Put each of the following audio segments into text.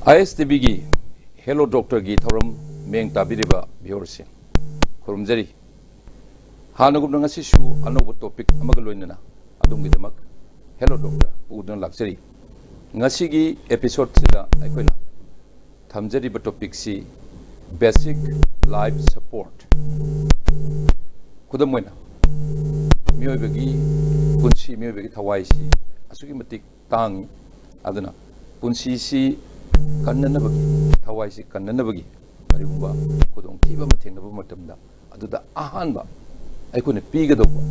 ISTB की Hello Doctor की थोरम मेंग ताबिरिबा व्यूअर्स खुरुमजरी हानगुम नंगसिसु अनोब टॉपिक अमग लोइनना अदुमगिदमक Hello Doctor उदन लाक्चरी ngasiगी एपिसोड सिदा अखोइना थमजरिबा टॉपिक सी बेसिक लाइफ सपोर्ट खुदमोइना मियोबगी पुंसी मियोबगी थवाइसी असुगी मतिक तांग अदना पुंसी सी कन्ननबगी थवाइसी कन्ननबगी करिगुबा खुदों थीबा मथेंगबा मतमदा अदुदा अहानबा अखोइना पीगदोबा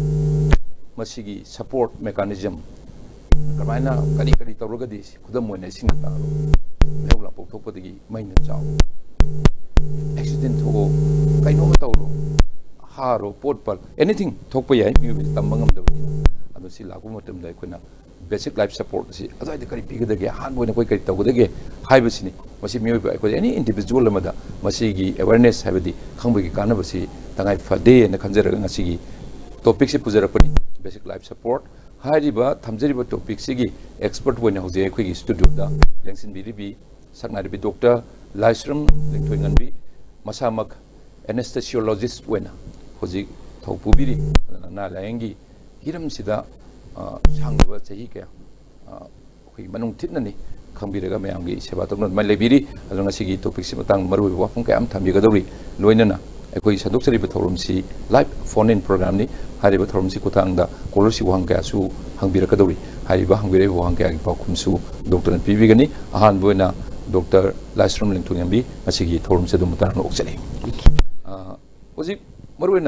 मसिगी सपोर्ट मेकानिज्म कमाइना करी करी तौरगदी खुदम मोइना सिंग तारो मेवला पोथोपदगी मैना चाव एक्सीडेंट हो कइनो तौरो हारो पोटपल एनीथिंग थोकप याय मिबि तमंगमदबनी अदो सि लागु मतमदा अखोइना बेसिक लाइफ सपोर्ट सी अजाइद करी पिगदगे हान बोइना कोइ करी तौगदगे हाइबसिनी मसि मिबि अखोइ एनी इंडिविजुअल मदा मसिगी अवेयरनेस हाइबदी खंबगी कानबसी तंगाइ फदे न खंजरग ngasiगी टॉपिक से पुजरपनी बेसिक लाइफ सपोर्ट हाइरिबा थमजरिबा टॉपिक सिगी एक्सपर्ट वइना होजे अखोइगी स्टूडियो दा लेंसिन बिरिबी सकनारिबी डॉक्टर लाइस्रम लिंथोइंगनबी मसामक एनेस्थेसियोलॉजिस्ट वइना होजी थौपुबिरी ना लायंगी हिरम सिदा सांगबा चही के अखोइ मनुंग थिननी खंबिरगा मयामगी सेवा तौन मै लेबिरी अदंगा सिगी टॉपिक से मतंग मरुइ वाफं कयम थम्बिगदौरी लोइनना अखोइ सदोक्सरिबा थौरमसी लाइव फोन इन प्रोग्राम नि हारिबा थौरमसी कुथांगदा कॉलरसी वहां कयासु हंबिरकदौरी हारिबा हंबिरे वहां कयागी पाखुमसु डॉक्टर पीबिगनी अहान बोइना डॉक्टर लाइस्रम लिंथोंगबी असिगी थौरमसे दुम तान ओक्चले ओजि मरुइना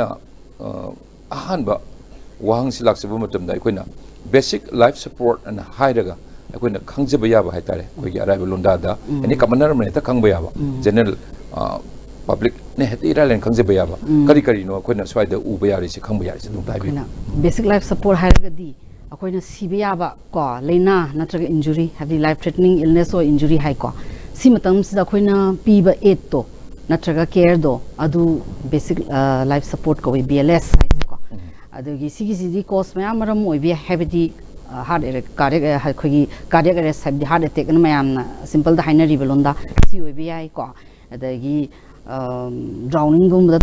अहानबा वहां सि लाक्सबा मतमदा अखोइना बेसिक लाइफ सपोर्ट अन हाइरगा अखोइना खंगजबा याबा हाइतारे अखोइगी अराइबा लोंदादा एनी कमनर मनेता खंगबा याबा जनरल पब्लिक ने हेती रालेन खंगजबा याबा करी करी नो अखोइना स्वाइदा उबा यारि से खंगबा यारि से दुम ताइबी बेसिक लाइफ सपोर्ट हाइरगदी अखोइना सिबा याबा को लेना नत्रग injury heavy life threatening illness or injury हाइ को सी मतम सिदा अखोइना पीबा एड तो नत्रग केयर दो अदु बेसिक लाइफ सपोर्ट को BLS हाइ को अदुगी सिगी सिदी कोस मयाम मरम ओइबी हैबदी हार्ट कार्डियक अखोइगी कार्डियक अरेस्ट हैबदी हार्ट अटैक न मयाम सिंपल दा हाइनरी बेलोंदा सी ओइबी आइ को अदगी ड्राउनिंग गुम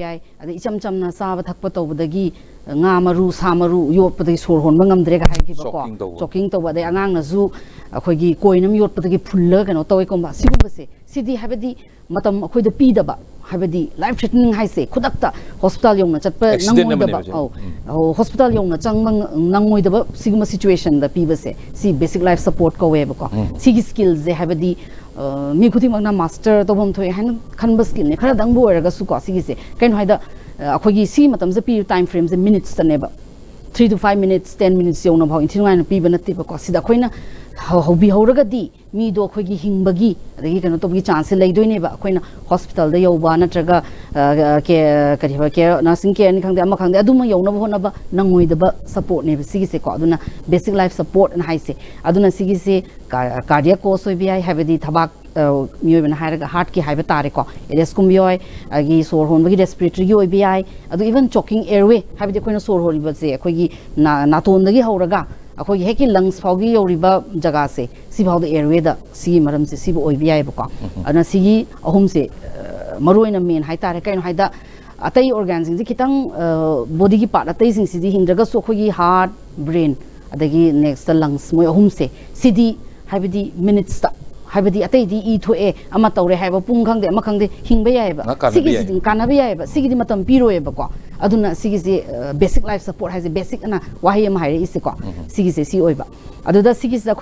इचम चमना चाब थप तौबदगी nga maru sa maru yotpadi sor honba ngamdre ga haiki ba ko choking to bade angang na zu akhoigi koinam yotpadi phulla kano toy komba sigumba se sidi habadi matam akhoi da pi da ba habadi life threatening hai se khudakta hospital yong na chatpa nangoi da ba hospital yong na changmang nangoi da ba siguma situation da pi ba se si basic life support ko we ba ko sigi skills ze habadi mi khuti magna master to bom thoi han khan ba skill ne khara dang bo eraga su ko sigi se kain haida अखोगी सी मतम से पी time frame से minutes तनेबा 3 to 5 minutes 10 minutes योना भाव इंथिनुआन पीबा नत्तेबा को सिदा अखोइना हौबी हौरगदी मी दो अखोगी हिंगबगी अदगी कनो तोबगी चांस लैदोइनेबा अखोइना हॉस्पिटल दा यौबा नत्रगा के करिबा के नर्सिंग केयर नि खंगदे अमा खंगदे अदुमा यौनबा होनबा नंगोइदबा सपोर्ट नेबा सिगी से को अदुना बेसिक लाइफ सपोर्ट न हाइसे अदुना सिगी से कार्डियक कोस होइबी हाइ हैबदी थबाक मियोबन हाइरगा हार्ट की हाइबा तारे को एरेस कुमबियोय अगी सोर होनबगी रेस्पिरेटरी की होइबी हाइ अदु इवन चोकिंग एयरवे हैबदी कोइना सोर होरिबा से अखोगी नातोनदगी हौरगा अखोगी हेकी लंग्स फाउगी योरिबा जगह से सिबाउ द एयरवे दा सी मरम से सिबो ओइबी हाइ बको अना सिगी अहुम से मरोइना मेन हाइ तारे काइन हाइदा अतै ऑर्गन्स जी खितंग बॉडी की पार्ट अतै सिंग सिदी हिंद्रगा सो अखोगी हार्ट ब्रेन अदगी नेक्स्ट लंग्स मोय अहुम से सिदी हाइबदी मिनिट्स ता हाइबदी अतै दी ई थोए अमा तौरे हाइबा पुंग खंगदे अमा खंगदे हिंगबा याइबा सिगी सिदी कानाबा याइबा सिगी मतम पिरोएबा को अदुना सिगी से बेसिक लाइफ सपोर्ट हाइसे बेसिक ना वाहि अमा हाइरे इसे को सिगी से सी ओइबा अदुदा सिगी से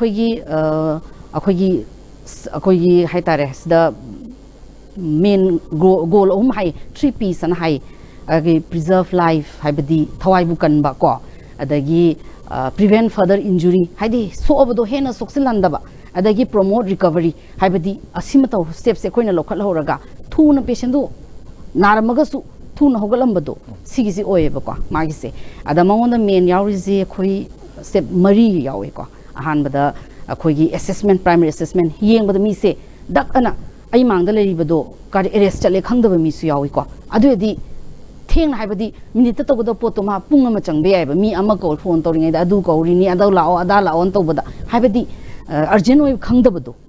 अखोगी हाइतारे सिदा मेन गोल ओम हाइ 3 पीस अन हाइ अगे प्रिजर्व लाइफ हाइबदी थवाइबु कनबा को अदगी प्रिवेंट फर्दर इंजुरी हाइदे सोअबदो हेना सोक्सिलंदबा अदगी प्रमोट रिकवरी हाइबदी असिमतो स्टेप से कोइना लोखल होरगा थूना पेशेंट दो नारमगसु थूना होगलंबदो सिगिसि ओएबा को मागिसे अदा मंगोंदा मेन यावरिजे खोइ स्टेप मरी यावे को अहानबदा अखोगी असेसमेंट प्राइमरी असेसमेंट येंबदा मीसे दक अना आई मांगदा लेरिबदो कार अरेस्ट चले खंगदबा मीसु यावे को अदुयदि थेंग हाइबदी मिनिट तगदो पोतो मा पुंग अमा चंगबे याइबा मी अमा कॉल फोन तौरिङै दा अदु कौरिनी अदौ लाओ अदा लाओ तौबदा हाइबदी अर्जेंट ओइ खंगदबदो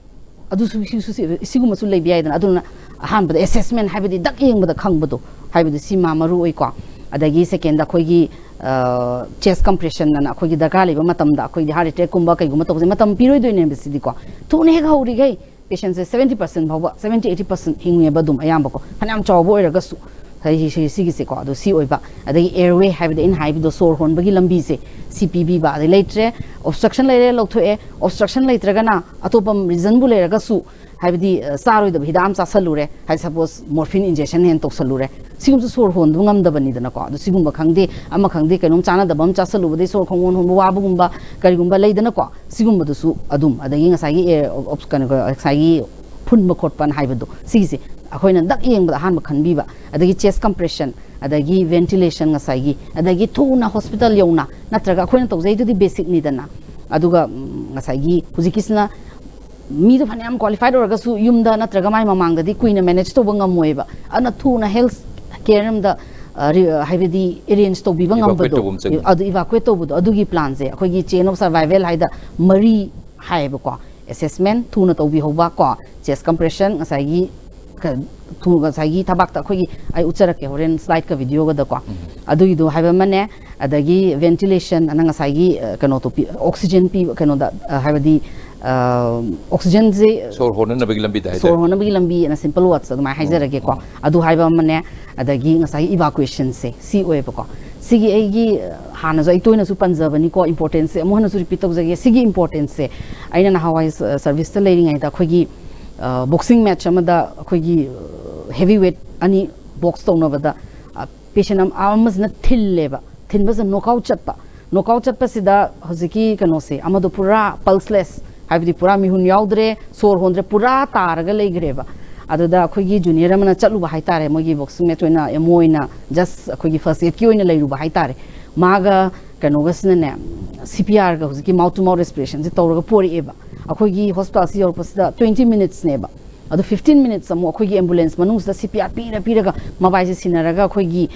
ꯑꯗꯨꯁꯨ ꯁꯤꯒꯨꯝꯕꯁꯨ ꯂꯩꯕ ꯌꯥꯏꯗꯅ ꯑꯗꯨꯅ ꯑꯍꯥꯟꯕꯗ ꯑꯦꯁꯦꯁꯃꯦꯟ ꯍꯥꯏꯕꯗꯤ ꯗꯛ ꯌꯦꯡꯕꯗ ꯈꯪꯕꯗꯣ ꯍꯥꯏꯕꯗꯤ ꯁꯤꯃ ꯃꯔꯨ ꯑꯣꯏꯀꯣ ꯑꯗꯒꯤ ꯁꯦꯀꯦꯟꯗ ꯑꯩꯈꯣꯏꯒꯤ ꯆꯦꯁ ꯀꯝꯄ꯭ꯔꯦꯁꯟ ꯑꯅ ꯑꯩꯈꯣꯏꯒꯤ ꯗꯔꯀꯥꯔ ꯂꯩꯕ ꯃꯇꯝꯗ ꯑꯩꯈꯣꯏꯒꯤ ꯍꯥꯔꯠ ꯑꯦꯇꯦꯛꯀꯨꯝꯕ ꯀꯩꯒꯨꯝꯕ ꯇꯧꯕꯁꯦ ꯃꯇꯝ ꯄꯤꯔꯣꯏꯗꯣꯏꯅꯦꯕ ꯁꯤꯗꯤꯀꯣ ꯊꯨꯅ ꯍꯦꯛ ꯍꯧꯔꯤꯈꯩ ꯄꯦꯁꯦꯟꯁꯦ 70% ꯐꯥꯎꯕ 70-80% ꯍꯤꯡꯉꯦꯕ ꯑꯗꯨꯝ ꯑꯌꯥꯝꯕꯀꯣ ꯐꯅꯌꯥꯝ ꯆꯥꯎꯕ ꯑꯣꯏꯔꯒꯁꯨ ꯁꯤꯒꯤꯁꯦꯀꯣ ꯑꯗꯣ ꯁꯤ ꯑꯣꯏꯕ ꯑꯗꯒꯤ ꯑꯦꯌꯔꯋꯦ ꯍꯥꯏꯕꯗꯤ ꯑꯩꯅ ꯍꯥꯏꯕꯗꯣ ꯁꯣꯔ ꯍꯣꯟꯕꯒꯤ ꯂꯝꯕꯤꯁꯦ ꯁꯤ ꯄꯤꯕꯤꯕ ꯑꯗꯩ ꯂꯩꯇ꯭ꯔꯦ ꯑꯣꯕꯁꯇ꯭ꯔꯛꯁꯟ ꯂꯩꯔꯦ ꯂꯧꯊꯣꯛꯑꯦ ꯑꯣꯕꯁꯇ꯭ꯔꯛꯁꯟ ꯂꯩꯇ꯭ꯔꯒꯅ ꯑꯇꯣꯞꯄ ꯔꯤꯖꯟꯕꯨ ꯂꯩꯔꯒꯁꯨ ꯍꯥꯏꯕꯗꯤ ꯆꯥꯔꯣꯏꯗꯕ ꯍꯤꯗꯥꯛ ꯑꯃ ꯆꯥꯁꯜꯂꯨꯔꯦ ꯍꯥꯏꯗꯤ ꯁꯄꯣꯁ ꯃꯣꯔꯐꯤꯟ ꯏꯟꯖꯦꯛꯁꯟ ꯍꯦꯟꯅ ꯇꯧꯁꯜꯂꯨꯔꯦ ꯁꯤꯒꯨꯝꯕꯁꯨ ꯁꯣꯔ ꯍꯣꯟꯕ ꯉꯝꯗꯕꯅꯤꯗꯅꯀꯣ ꯑꯗꯣ ꯁꯤꯒꯨꯝꯕ ꯈꯪꯗꯦ ꯑꯃ ꯈꯪꯗꯦ ꯀꯩꯅꯣꯝ ꯆꯥꯟꯅꯗꯕ ꯑꯃ ꯆꯥꯁꯜꯂꯨꯕꯗꯩ ꯁꯣꯔ ꯈꯣꯡꯒꯣꯟ ꯍꯣꯟꯕ ꯋꯥꯕꯒꯨꯝꯕ ꯀꯔꯤꯒꯨꯝꯕ ꯂꯩꯗꯅꯀꯣ ꯁꯤꯒꯨꯝꯕꯗꯨꯁꯨ ꯑꯗꯨꯝ ꯑꯗꯒꯤ ꯉꯁꯥꯏꯒꯤ ꯉꯁꯥꯏꯒꯤ ꯐꯨꯟꯕ ꯈꯣꯠꯄꯅ ꯍꯥꯏꯕꯗꯣ ꯁꯤꯒꯤꯁꯦ ꯑꯩꯈꯣꯏꯅ ꯗꯛ ꯌꯦꯡꯕꯗ ꯑꯍꯥꯟꯕ ꯈꯟꯕꯤꯕ ꯑꯗꯒꯤ ꯆꯦꯁ ꯀꯝꯄ꯭ꯔꯦꯁꯟ ꯑꯗꯒꯤ ꯚꯦꯟꯇꯤꯂꯦꯁꯟ ꯉꯁꯥꯏꯒꯤ ꯑꯗꯒꯤ ꯊꯨꯅ ꯍꯣꯁꯄꯤꯇꯥꯜ ꯌꯧꯅ ꯅꯠꯇ꯭ꯔꯒ ꯑꯩꯈꯣꯏꯅ ꯇꯧꯖꯩꯗꯨꯗꯤ ꯕꯦꯁꯤꯛꯅꯤꯗꯅ ꯑꯗꯨꯒ ꯉꯁꯥꯏꯒꯤ ꯍꯧꯖꯤꯛꯀꯤꯁꯤꯅ ꯃꯤꯗꯣ ꯐꯅꯌꯥꯝ ꯀ꯭ꯋꯥꯂꯤꯐꯥꯏꯠ ꯑꯣꯏꯔꯒꯁꯨ ꯌꯨꯝꯗ ꯅꯠꯇ꯭ꯔꯒ ꯃꯥꯏ ꯃꯃꯥꯡꯗꯗꯤ ꯀꯨꯏꯅ ꯃꯦꯅꯦꯖ ꯇꯧꯕ ꯉꯝꯃꯣꯏꯕ ꯑꯗꯨꯅ ꯊꯨꯅ ꯍꯦꯜꯊ ꯀꯦꯌꯔ ꯑꯃꯗ ꯍꯥꯏꯕꯗꯤ ꯑꯦꯔꯦꯟꯖ ꯇꯧꯕꯤꯕ ꯉꯝꯕꯗꯣ ꯑꯗꯨ ꯏꯚꯥꯀꯨꯋꯦꯠ ꯇꯧꯕꯗꯣ ꯑꯗꯨꯒꯤ ꯄ꯭ꯂꯥꯟꯁꯦ ꯑꯩꯈꯣꯏꯒꯤ ꯆꯦꯟ ꯑꯣꯐ ꯁꯔꯚꯥꯏꯚꯦꯜ ꯍꯥꯏꯗ ꯃꯔꯤ ꯍꯥꯏꯌꯦꯕꯀꯣ ꯑꯦꯁꯦꯁꯃꯦꯟ ꯊꯨꯅ ꯇꯧꯕꯤꯍꯧꯕ ꯀꯣ ꯆꯦꯁ ꯀꯝꯄ꯭ꯔꯦꯁꯟ ꯉꯁꯥꯏꯒꯤ ꯊꯕꯥꯛꯇ ꯑꯩꯈꯣꯏꯒꯤ ꯑꯩ ꯎꯠꯆꯔꯛꯀꯦ ꯍꯣꯔꯦꯟ ꯁ꯭ꯂꯥꯏꯗꯀ ꯚꯤꯗꯤꯑꯣꯒꯗꯀꯣ ꯑꯗꯨꯒꯤꯗꯣ ꯍꯥꯏꯕ ꯑꯃꯅꯦ ꯑꯗꯒꯤ ꯚꯦꯟꯇꯤꯂꯦꯁꯟ ꯑꯅ ꯉꯁꯥꯏꯒꯤ ꯀꯩꯅꯣꯗꯣ ꯑꯣꯛꯁꯤꯖꯦꯟ ꯄꯤꯕ ꯀꯩꯅꯣꯗ ꯍꯥꯏꯕꯗꯤ ꯑꯣꯛꯁꯤꯖꯦꯟꯁꯦ ꯁꯣꯔ ꯍꯣꯟꯅꯕꯒꯤ ꯂꯝꯕꯤꯗ ꯍꯥꯏꯇꯥꯔꯦ ꯁꯣꯔ ꯍꯣꯟꯅꯕꯒꯤ ꯂꯝꯕꯤ ꯑꯅ ꯁꯤꯝꯄꯜ ꯋꯥꯔꯗꯁ ꯑꯗꯨꯃꯥꯏꯅ ꯍꯥꯏꯖꯔꯒꯦꯀꯣ ꯑꯗꯨ ꯍꯥꯏꯕ ꯑꯃꯅꯦ ꯑꯗꯒꯤ ꯉꯁꯥꯏꯒꯤ ꯏꯚꯥꯀꯨꯋꯦꯁꯟꯁꯦ ꯁꯤ ꯑꯣꯏꯌꯦꯕꯀꯣ ꯁꯤꯒꯤ ꯑꯩꯒꯤ ꯍꯥꯟꯅꯁꯨ ꯑꯩ ꯇꯣꯏꯅꯁꯨ ꯄꯟꯖꯕꯅꯤꯀꯣ ꯏꯝꯄꯣꯔꯇꯦꯟꯁꯁꯦ ꯑꯃꯨꯛ ꯍꯟꯅꯁꯨ ꯔꯤꯄꯤꯠ ꯇꯧꯖꯒꯦ ꯁꯤꯒꯤ ꯏꯝꯄꯣꯔꯇꯦꯟꯁꯁꯦ ꯑꯩꯅ ꯅꯍꯥꯟꯋꯥꯏ ꯁꯔꯚꯤꯁꯇ ꯂꯩꯔꯤꯉꯩꯗ ꯑꯩꯈꯣꯏꯒꯤ ꯕꯣꯛꯁꯤꯡ ꯃꯦꯠꯆ ꯑꯃꯗ ꯑꯩꯈꯣꯏꯒꯤ ꯍꯦꯚꯤ ꯋꯦꯠ ꯑꯅꯤ ꯕꯣꯛꯁ ꯇꯧꯅꯕꯗ ꯄꯦꯁꯦꯟ ꯑꯃꯁꯤꯅ ꯊꯤꯜꯂꯦꯕ ꯊꯤꯟꯕꯁꯤꯗ ꯅꯣꯛꯑꯥꯎꯠ ꯆꯠꯄꯁꯤꯗ ꯍꯧꯖꯤꯛꯀꯤ ꯀꯩꯅꯣꯁꯦ ꯑꯃꯗꯣ ꯄꯨꯔꯥ ꯄꯜꯁꯂꯦꯁ ꯍꯥꯏꯕꯗꯤ ꯄꯨꯔꯥ ꯃꯤꯍꯨꯟ ꯌꯥꯎꯗ꯭ꯔꯦ ꯁꯣꯔ ꯍꯣꯟꯗ꯭ꯔꯦ ꯄꯨꯔꯥ ꯇꯥꯔꯒ ꯂꯩꯈ꯭ꯔꯦꯕ ꯑꯗꯨꯗ ꯑꯩꯈꯣꯏꯒꯤ ꯖꯨꯅꯤꯌꯔ ꯑꯃꯅ ꯆꯠꯂꯨꯕ ꯍꯥꯏꯇꯥꯔꯦ ꯃꯣꯏꯒꯤ ꯕꯣꯛꯁꯤꯡ ꯃꯦꯠꯆ ꯑꯣꯏꯅ ꯑꯦꯝ ꯑꯣꯏꯅ ꯖꯁ ꯑꯩꯈꯣꯏꯒꯤ ꯐꯥꯔꯁ ꯑꯦꯗꯀꯤ ꯑꯣꯏꯅ ꯂꯩꯔꯨꯕ ꯍꯥꯏꯇꯥꯔꯦ ꯃꯥꯒ ꯀꯩꯅꯣꯒꯁꯤꯅꯅꯦ CPRꯒ ꯍꯧꯖꯤꯛꯀꯤ ꯃꯥꯎꯠ ꯇꯨ ꯃꯥꯎꯠ ꯔꯦꯁꯄꯤꯔꯦꯁꯟꯁꯦ ꯇꯧꯔꯒ ꯄꯣꯔꯛꯑꯦꯕ ꯑꯩꯈꯣꯏꯒꯤ ꯍꯣꯁꯄꯤꯇꯥꯜꯁꯤ ꯌꯧꯔꯛꯄꯁꯤꯗ 20 ꯃꯤꯅꯤꯠꯁꯅꯦꯕ ꯑꯗꯣ 15 ꯃꯤꯅꯤꯠꯁ ꯑꯃꯨꯛ ꯑꯩꯈꯣꯏꯒꯤ ꯑꯦꯝꯕꯨꯂꯦꯟꯁ ꯃꯅꯨꯡꯁꯤꯗ CPR ꯄꯤꯔꯒ ꯃꯕꯥꯏꯁꯦ ꯁꯤꯟꯅꯔꯒ ꯑꯩꯈꯣꯏꯒꯤ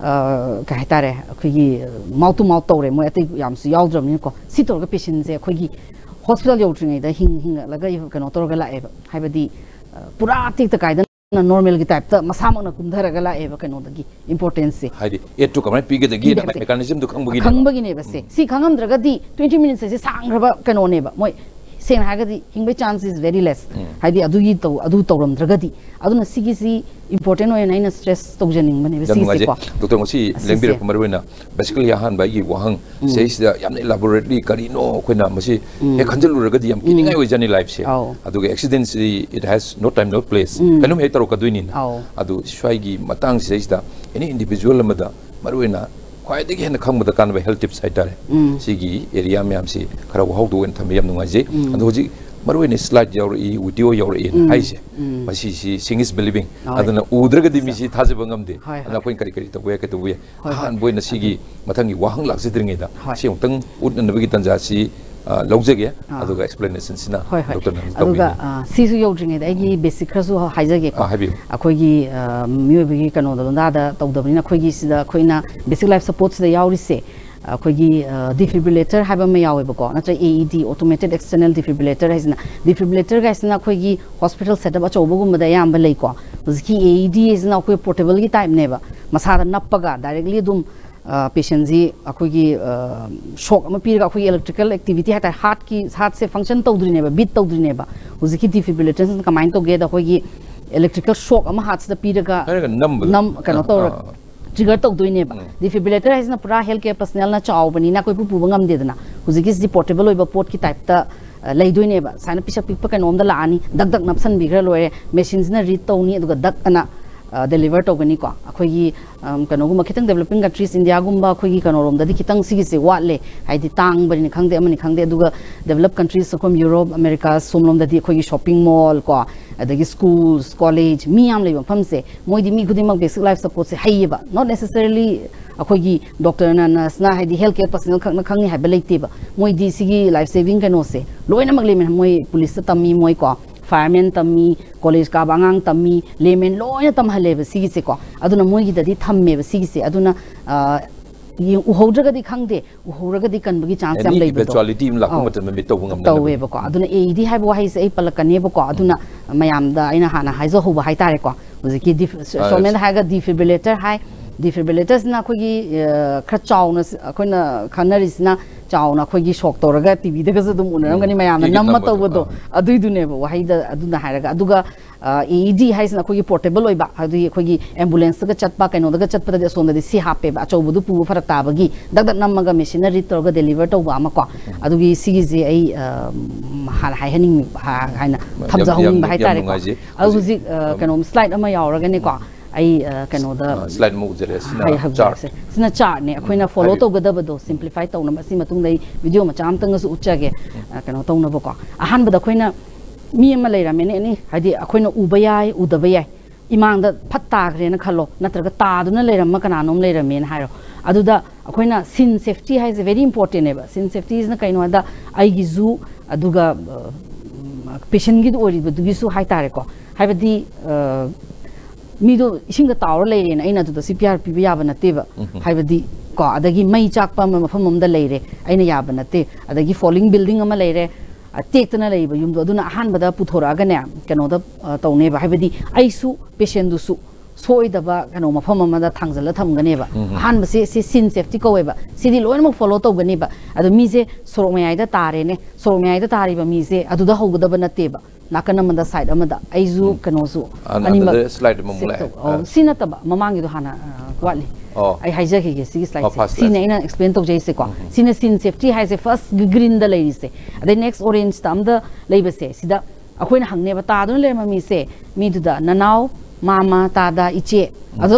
ꯀꯩ ꯍꯥꯏꯇꯥꯔꯦ ꯑꯩꯈꯣꯏꯒꯤ ꯃꯥꯎꯠ ꯇꯨ ꯃꯥꯎꯠ ꯇꯧꯔꯦ ꯃꯣꯏ ꯑꯇꯩ ꯌꯥꯝꯁꯨ ꯌꯥꯎꯗ꯭ꯔꯕꯅꯤꯅꯀꯣ ꯁꯤ ꯇꯧꯔꯒ ꯄꯦꯁꯦꯟꯁꯦ ꯑꯩꯈꯣꯏꯒꯤ ꯍꯣꯁꯄꯤꯇꯥꯜ ꯌꯧꯗ꯭ꯔꯤꯉꯩꯗ ꯍꯤꯡꯒꯠꯂꯒ ꯀꯩꯅꯣ ꯇꯧꯔꯒ ꯂꯥꯛꯑꯦꯕ ꯍꯥꯏꯕꯗꯤ ꯄꯨꯔꯥ ꯇꯦꯛꯇ ꯀꯥꯏꯗꯅ ꯅꯣꯔꯃꯦꯜꯒꯤ ꯇꯥꯏꯞꯇ ꯃꯁꯥꯃꯛꯅ ꯀꯨꯝꯊꯔꯒ ꯂꯥꯛꯑꯦꯕ ꯀꯩꯅꯣꯗꯒꯤ ꯏꯝꯄꯣꯔꯇꯦꯟꯁꯁꯦ ꯍꯥꯏꯗꯤ ꯑꯦꯠꯇꯨ ꯀꯃꯥꯏꯅ ꯄꯤꯒꯗꯒꯦ ꯃꯦꯀꯥꯅꯤꯖꯝꯗꯨ ꯈꯪꯕꯒꯤꯅꯦꯕ ꯁꯤ ꯈꯪꯉꯝꯗ꯭ꯔꯒꯗꯤ 20 ꯃꯤꯅꯤꯠꯁ ꯍꯥꯏꯁꯦ ꯁꯥꯡꯈ꯭ꯔꯕ ꯀꯩꯅꯣꯅꯦꯕ ꯃꯣꯏ ꯁꯦꯡꯅ ꯍꯥꯏꯔꯒꯗꯤ ꯍꯤꯡꯕꯒꯤ ꯆꯥꯟꯁ ꯏꯁ ꯚꯦꯔꯤ ꯂꯦꯁ ꯍꯥꯏꯗꯤ ꯑꯗꯨ ꯇꯧꯔꯝꯗ꯭ꯔꯒꯗꯤ ꯑꯗꯨꯅ ꯁꯤꯒꯤꯁꯤ ꯏꯝꯄꯣꯔꯇꯦꯟ ꯑꯣꯏꯅ ꯑꯩꯅ ꯁ꯭ꯇ꯭ꯔꯦꯁ ꯇꯧꯖꯅꯤꯡꯕꯅꯦꯕ ꯁꯤꯒꯤꯁꯦꯀꯣ ꯗꯣꯛꯇꯔ ꯉꯁꯤ ꯂꯦꯡꯕꯤꯔꯛꯄ ꯃꯔꯨꯑꯣꯏꯅ ꯕꯦꯁꯤꯀꯦꯜꯂꯤ ꯑꯍꯥꯟꯕ ꯑꯩꯒꯤ ꯋꯥꯍꯪ ꯁꯤꯁꯤꯗ ꯌꯥꯝꯅ ꯏꯂꯥꯕꯣꯔꯦꯠꯂꯤ ꯀꯔꯤꯅꯣ ꯑꯩꯈꯣꯏꯅ ꯃꯁꯤ ꯍꯦꯛ ꯈꯟꯖꯤꯜꯂꯨꯔꯒꯗꯤ ꯌꯥꯝ ꯀꯤꯅꯤꯡꯉꯥꯏ ꯑꯣꯏꯖꯅꯤ ꯂꯥꯏꯐꯁꯦ ꯑꯗꯨꯒ ꯑꯦꯛꯁꯤꯗꯦꯟꯁꯤ it has no time no place ꯀꯩꯅꯣꯝ ꯍꯦꯛ ꯇꯧꯔꯛꯀꯗꯣꯏꯅꯤꯅ ꯑꯗꯨ ꯁ꯭ꯋꯥꯏꯒꯤ ꯃꯇꯥꯡꯁꯤꯗꯩꯁꯤꯗ ꯑꯦꯅꯤ ꯏꯟꯗꯤꯕꯤꯖꯨꯋꯦꯜ ꯑꯃꯗ ꯃꯔꯨꯑꯣꯏꯅ ꯈ꯭ꯋꯥꯏꯗꯒꯤ ꯍꯦꯟꯅ ꯈꯪꯕꯗ ꯀꯥꯟꯅꯕ ꯍꯦꯜꯊ ꯇꯤꯞꯁ ꯍꯥꯏꯇꯥꯔꯦ ꯁꯤꯒꯤ ꯑꯦꯔꯤꯌꯥ ꯃꯌꯥꯝꯁꯤ ꯈꯔ ꯋꯥꯍꯧꯗꯣꯛ ꯑꯣꯏꯅ ꯊꯝꯕ ꯌꯥꯝ ꯅꯨꯡꯉꯥꯏꯖꯩ ꯑꯗꯣ ꯍꯧꯖꯤꯛ ꯃꯔꯨꯑꯣꯏꯅ ꯁ꯭ꯂꯥꯏꯗ ꯌꯥꯎꯔꯛꯏ ꯚꯤꯗꯤꯑꯣ ꯌꯥꯎꯔꯛꯏꯅ ꯍꯥꯏꯁꯦ ꯃꯁꯤꯁꯤ ꯁꯤꯡ ꯏꯁ ꯕꯤꯂꯤꯚꯤꯡ ꯑꯗꯨꯅ ꯎꯗ꯭ꯔꯒꯗꯤ ꯃꯤꯁꯤ ꯊꯥꯖꯕ ꯉꯝꯗꯦ ꯑꯗꯨꯅ ꯑꯩꯈꯣꯏꯅ ꯀꯔꯤ ꯇꯧꯕ ꯌꯥꯏ ꯀꯩꯗꯧꯕ ꯌꯥꯏ ꯑꯍꯥꯟꯕ ꯑꯣꯏꯅ ꯁꯤꯒꯤ ꯃꯊꯪꯒꯤ ꯋꯥꯍꯪ ꯂꯥꯛꯆꯗ꯭ꯔꯤꯉꯩꯗ ꯁꯤ ꯑꯃꯨꯛꯇꯪ ꯎꯠꯅꯅꯕꯒꯤ ꯇꯥꯟꯖꯥꯁꯤ ꯂꯧꯖꯒꯦ ꯑꯗꯨꯒ ꯑꯦꯛꯁꯄ꯭ꯂꯦꯅꯦꯁꯟꯁꯤꯅ ꯗꯣꯛꯇꯔꯅ ꯑꯗꯨꯒ ꯁꯤꯁꯨ ꯌꯧꯗ꯭ꯔꯤꯉꯩꯗ ꯑꯩꯒꯤ ꯕꯦꯁꯤꯛ ꯈꯔꯁꯨ ꯍꯥꯏꯖꯒꯦꯀꯣ ꯑꯩꯈꯣꯏꯒꯤ ꯃꯤꯑꯣꯏꯕꯒꯤ ꯀꯩꯅꯣꯗ ꯂꯣꯟꯗꯥꯗ ꯇꯧꯗꯕꯅꯤꯅ ꯑꯩꯈꯣꯏꯒꯤ ꯁꯤꯗ ꯑꯩꯈꯣꯏꯅ ꯕꯦꯁꯤꯛ ꯂꯥꯏꯐ ꯁꯄꯣꯔꯠꯁꯤꯗ ꯌꯥꯎꯔꯤꯁꯦ ꯑꯩꯈꯣꯏꯒꯤ ꯗꯤꯐꯤꯕ꯭ꯔꯤꯂꯦꯇꯔ ꯍꯥꯏꯕ ꯑꯃ ꯌꯥꯎꯋꯦꯕꯀꯣ ꯅꯠꯇ꯭ꯔꯒ AED ꯑꯣꯇꯣꯃꯦꯇꯦꯠ ꯑꯦꯛꯁꯇꯔꯅꯦꯜ ꯗꯤꯐꯤꯕ꯭ꯔꯤꯂꯦꯇꯔ ꯍꯥꯏꯁꯤꯅ ꯗꯤꯐꯤꯕ꯭ꯔꯤꯂꯦꯇꯔꯒꯥꯏꯁꯤꯅ ꯑꯩꯈꯣꯏꯒꯤ ꯍꯣꯁꯄꯤꯇꯥꯜ ꯁꯦꯠꯑꯞ ꯑꯆꯧꯕꯒꯨꯝꯕꯗ ꯑꯌꯥꯝꯕ ꯂꯩꯀꯣ ꯍꯧꯖꯤꯛꯀꯤ AED ꯍꯥꯏꯁꯤꯅ ꯑꯩꯈꯣꯏ ꯄꯣꯔꯇꯦꯕꯜꯒꯤ ꯇꯥꯏꯞꯅꯦꯕ ꯃꯁꯥꯗ ꯅꯞꯄꯒ ꯗꯥꯏꯔꯦꯛꯂꯤ ꯑꯗꯨꯝ ꯄꯦꯁꯦꯟꯁꯤ ꯑꯩꯈꯣꯏꯒꯤ ꯁꯣꯛ ꯑꯃ ꯄꯤꯔꯒ ꯑꯩꯈꯣꯏꯒꯤ ꯏꯂꯦꯛꯇ꯭ꯔꯤꯀꯦꯜ ꯑꯦꯛꯇꯤꯚꯤꯇꯤ ꯍꯥꯏꯇꯥꯔꯦ ꯍꯥꯔꯠꯁꯦ ꯐꯪꯁꯟ ꯇꯧꯗ꯭ꯔꯤꯅꯦꯕ ꯕꯤꯠ ꯇꯧꯗ꯭ꯔꯤꯅꯦꯕ ꯍꯧꯖꯤꯛꯀꯤ ꯗꯤꯐꯤꯕ꯭ꯔꯤꯂꯦꯇꯔꯁꯤꯅ ꯀꯃꯥꯏꯅ ꯇꯧꯒꯦꯗ ꯑꯩꯈꯣꯏꯒꯤ ꯏꯂꯦꯛꯇ꯭ꯔꯤꯀꯦꯜ ꯁꯣꯛ ꯑꯃ ꯍꯥꯔꯠꯁꯤꯗ ꯄꯤꯔꯒ ꯀꯩꯅꯣ ꯇꯧꯔꯒ ट्रिगर तौदोइनेबा डिफिब्रिलेटर हाइसना पूरा हेल्थ केयर पर्सनल ना चावबनीना कोई पुबा ngamdedana hujiki portable oiba pot ki type ta leidoiनेबा Saina पिसा पिकपा कनोम दा लानी दग दग नपसन बिग्रा लोरे machines na read तौनी अदुगा दग ana deliver तौगनी को अखोगी कनोगुम खितंग डेवलपिंग कंट्रीज इंडिया गुम्बा अखोगी कनोरोम ददि खितंग सिगिसे वाटले हाइदि तांग बरिनि खंगदे अमनि खंगदे अदुगा डेवलप कंट्रीज सकोम यूरोप अमेरिका सोमलोम ददि अखोगी शॉपिंग मॉल को अदगी स्कूल्स कॉलेज मियाम लेबा फमसे मोइदि मी खुदिमक बेसिक लाइफ सपोर्ट से हाइयेबा नॉट नेसेसरीली अखोगी डॉक्टर ना नर्स ना हाइदि हेल्थ केयर पर्सनल खंगना खंगनि हाइबा लेतेबा मोइदि सिगी लाइफ सेविंग कनो से लोइनमक लेमेन मोइ पुलिस तमी मोइ को फायरमैन तमी कॉलेज का बांगांग तमी लेमेन लोइना तमहलेबा सिगिसे को अदुना मोइगी ददि थम्मेबा सिगिसे अदुना ꯌꯦꯡ ꯎꯍꯧꯗ꯭ꯔꯒꯗꯤ ꯈꯪꯗꯦ ꯎꯍꯧꯔꯒꯗꯤ ꯀꯟꯕꯒꯤ ꯆꯥꯟꯁ ꯌꯥꯝ ꯂꯩꯕꯗꯣ eventuality ꯑꯃ ꯂꯥꯛꯄ ꯃꯇꯝꯗ ꯃꯤꯠ ꯇꯧꯕ ꯉꯝꯗꯕ ꯇꯧꯋꯦꯕꯀꯣ ꯑꯗꯨꯅ AED ꯍꯥꯏꯕ ꯋꯥꯍꯩꯁꯦ ꯑꯩ ꯄꯜꯂꯛꯀꯅꯦꯕꯀꯣ ꯑꯗꯨꯅ ꯃꯌꯥꯝꯗ ꯑꯩꯅ ꯍꯥꯟꯅ ꯍꯥꯏꯖꯍꯧꯕ ꯍꯥꯏꯇꯥꯔꯦꯀꯣ ꯍꯧꯖꯤꯛꯀꯤ ꯁꯣꯔꯃꯦꯟ ꯍꯥꯏꯔꯒ ꯗꯤꯐꯤꯕ꯭ꯔꯤꯂꯦꯇꯔ ꯍꯥꯏ ꯗꯤꯐꯤꯕ꯭ꯔꯤꯂꯦꯇꯔꯁꯤꯅ ꯑꯩꯈꯣꯏꯒꯤ ꯈꯔ ꯆꯥꯎꯅ ꯑꯩꯈꯣꯏꯅ ꯈꯟꯅꯔꯤꯁꯤꯅ ꯆꯥꯎꯅ ꯑꯩꯈꯣꯏꯒꯤ ꯁꯣꯛ ꯇꯧꯔꯒ ꯇꯤꯚꯤꯗꯒꯁꯨ ꯑꯗꯨꯝ ꯎꯅꯔꯝꯒꯅꯤ ꯃꯌꯥꯝꯅ ꯅꯝꯃ ꯇꯧꯕꯗꯣ ꯑꯗꯨꯏꯗꯨꯅꯦꯕ ꯋꯥꯍꯩꯗ ꯑꯗꯨꯅ ꯍꯥꯏꯔꯒ ꯑꯗꯨꯒ AED ꯍꯥꯏꯁꯤꯅ ꯑꯩꯈꯣꯏꯒꯤ ꯄꯣꯔꯇꯦꯕꯜ ꯑꯣꯏꯕ ꯍꯥꯏꯗꯤ ꯑꯩꯈꯣꯏꯒꯤ ꯑꯦꯝꯕꯨꯂꯦꯟꯁꯇꯒ ꯆꯠꯄ ꯀꯩꯅꯣꯗꯒ ꯆꯠꯄꯗꯗꯤ ꯑꯁꯣꯝꯗꯗꯤ ꯁꯤ ꯍꯥꯞꯄꯦꯕ ꯑꯆꯧꯕꯗꯨ ꯄꯨꯕ ꯐꯔꯛ ꯇꯥꯕꯒꯤ ꯗꯛ ꯗꯛ ꯅꯝꯃꯒ ꯃꯦꯆꯤꯟꯅ ꯔꯤꯗ ꯇꯧꯔꯒ ꯗꯦꯂꯤꯚꯔ ꯇꯧꯕ ꯑꯃ ꯀꯣ ꯑꯗꯨꯒꯤ ꯁꯤꯒꯤꯁꯦ ꯑꯩ ꯍꯥꯟꯅ ꯍꯥꯏꯍꯟꯅꯤꯡꯕ ꯍꯥꯏꯅ ꯊꯝꯖꯍꯧꯅꯤꯡꯕ ꯍꯥꯏꯇꯥꯔꯦꯀꯣ ꯑꯗꯨ ꯍꯧꯖꯤꯛ ꯀꯩꯅꯣ ꯁ꯭ꯂꯥꯏꯠ ꯑꯃ ꯌꯥꯎꯔꯒꯅꯦꯀꯣ ꯑꯩ ꯀꯩꯅꯣꯗ ꯁ꯭ꯂꯥꯏꯠ ꯑꯃ ꯎꯖꯔꯦ ꯁꯤꯅ ꯆꯥꯔꯠꯅꯦ ꯑꯩꯈꯣꯏꯅ ꯐꯣꯂꯣ ꯇꯧꯒꯗꯕꯗꯣ ꯁꯤꯝꯄ꯭ꯂꯤꯐꯥꯏ ꯇꯧꯅꯕ ꯑꯁꯤ ꯃꯇꯨꯡꯗ ꯑꯩ ꯚꯤꯗꯤꯑꯣ ꯃꯆꯥ ꯑꯃꯇꯪꯒꯁꯨ ꯎꯠꯆꯒꯦ ꯀꯩꯅꯣ ꯇꯧꯅꯕꯀꯣ ꯑꯍꯥꯟꯕꯗ ꯑꯩꯈꯣꯏꯅ ꯃꯤ ꯑꯃ ꯂꯩꯔꯝꯃꯦꯅꯦ ꯍꯥꯏꯗꯤ ꯑꯩꯈꯣꯏꯅ ꯎꯕ ꯌꯥꯏ ꯎꯗꯕ ꯌꯥꯏ ꯏꯃꯥꯡꯗ ꯐꯠ ꯇꯥꯈ꯭ꯔꯦꯅ ꯈꯜꯂꯣ ꯅꯠꯇ꯭ꯔꯒ ꯇꯥꯗꯨꯅ ꯂꯩꯔꯝꯃ ꯀꯅꯥꯅꯣꯝ ꯂꯩꯔꯝꯃꯦꯅ ꯍꯥꯏꯔꯣ ꯑꯗꯨꯗ ꯑꯩꯈꯣꯏꯅ ꯁꯤꯟ ꯁꯦꯐꯇꯤ ꯍꯥꯏꯁꯦ ꯚꯦꯔꯤ ꯏꯝꯄꯣꯔꯇꯦꯟꯅꯦꯕ ꯁꯤꯟ ꯁꯦꯐꯇꯤꯁꯤꯅ ꯀꯩꯅꯣ ꯍꯥꯏꯗ ꯑꯩꯒꯤꯁꯨ ꯑꯗꯨꯒ ꯄꯦꯁꯦꯟꯒꯤꯗꯨ ꯑꯣꯏꯔꯤꯕꯗꯨꯒꯤꯁꯨ ꯍꯥꯏꯇꯥꯔꯦꯀꯣ ꯍꯥꯏꯕꯗꯤ ꯃꯤꯗꯣ ꯏꯁꯤꯡꯗ ꯇꯥꯎꯔ ꯂꯩꯔꯦꯅ ꯑꯩꯅ ꯑꯗꯨꯗ CPR ꯄꯤꯕ ꯌꯥꯕ ꯅꯠꯇꯦꯕ ꯍꯥꯏꯕꯗꯤ ꯀꯣ ꯑꯗꯒꯤ ꯃꯩ ꯆꯥꯛꯄ ꯑꯃ ꯃꯐꯝ ꯑꯃꯗ ꯂꯩꯔꯦ ꯑꯩꯅ ꯌꯥꯕ ꯅꯠꯇꯦ ꯑꯗꯒꯤ ꯐꯣꯂꯤꯡ ꯕꯤꯜꯗꯤꯡ ꯑꯃ ꯂꯩꯔꯦ ꯇꯦꯛꯇꯅ ꯂꯩꯕ ꯌꯨꯝꯗꯣ ꯑꯗꯨꯅ ꯑꯍꯥꯟꯕꯗ ꯄꯨꯊꯣꯔꯛꯑꯒꯅꯦ ꯀꯩꯅꯣꯗ ꯇꯧꯅꯦꯕ ꯍꯥꯏꯕꯗꯤ ꯑꯩꯁꯨ ꯄꯦꯁꯦꯟꯗꯨꯁꯨ ꯁꯣꯏꯗꯕ ꯀꯩꯅꯣ ꯃꯐꯝ ꯑꯃꯗ ꯊꯥꯡꯖꯜꯂ ꯊꯝꯒꯅꯦꯕ ꯑꯍꯥꯟꯕꯁꯦ ꯁꯤ ꯁꯤꯟ ꯁꯦꯐꯇꯤ ꯀꯧꯋꯦꯕ ꯁꯤꯗꯤ ꯂꯣꯏꯅꯃꯛ ꯐꯣꯂꯣ ꯇꯧꯒꯅꯦꯕ ꯑꯗꯣ ꯃꯤꯁꯦ ꯁꯣꯔꯣꯛ ꯃꯌꯥꯏꯗ ꯇꯥꯔꯦꯅꯦ ꯁꯣꯔꯣꯛ ꯃꯌꯥꯏꯗ ꯇꯥꯔꯤꯕ ꯃꯤꯁꯦ ꯑꯗꯨꯗ ꯍꯧꯒꯗꯕ ꯅꯠꯇꯦꯕ ꯅꯥꯀꯟ ꯑꯃꯗ ꯁꯥꯏꯠ ꯑꯃꯗ ꯑꯩꯁꯨ ꯀꯩꯅꯣꯁꯨ ꯑꯅꯤꯃꯛ ꯁ꯭ꯂꯥꯏꯠ ꯑꯃ ꯃꯨꯛ ꯁꯤ ꯅꯠꯇꯕ ꯃꯃꯥꯡꯒꯤꯗꯣ ꯍꯥꯟꯅ ꯋꯥꯠꯂꯤ ꯑꯩ ꯍꯥꯏꯖꯈꯤꯒꯦ ꯁꯤꯒꯤ ꯁ꯭ꯂꯥꯏꯗꯁꯦ ꯁꯤꯅ ꯑꯩꯅ ꯑꯦꯛꯁꯄ꯭ꯂꯦꯟ ꯇꯧꯖꯩꯁꯦꯀꯣ ꯁꯤꯅ ꯁꯤꯟ ꯁꯦꯐꯇꯤ ꯍꯥꯏꯁꯦ ꯐꯥꯔꯁ ꯒ꯭ꯔꯤꯟꯗ ꯂꯩꯔꯤꯁꯦ ꯑꯗꯩ ꯅꯦꯛꯁ ꯑꯣꯔꯦꯟꯖꯇ ꯑꯝꯗ ꯂꯩꯕꯁꯦ ꯁꯤꯗ ꯑꯩꯈꯣꯏꯅ ꯍꯪꯅꯦꯕ ꯇꯥꯗꯨꯅ ꯂꯩꯔꯝꯕ ꯃꯤꯁꯦ ꯃꯤꯗꯨꯗ ꯅꯅꯥꯎ ꯃꯥꯃ ꯇꯥꯗ ꯏꯆꯦ ꯑꯗꯨꯗ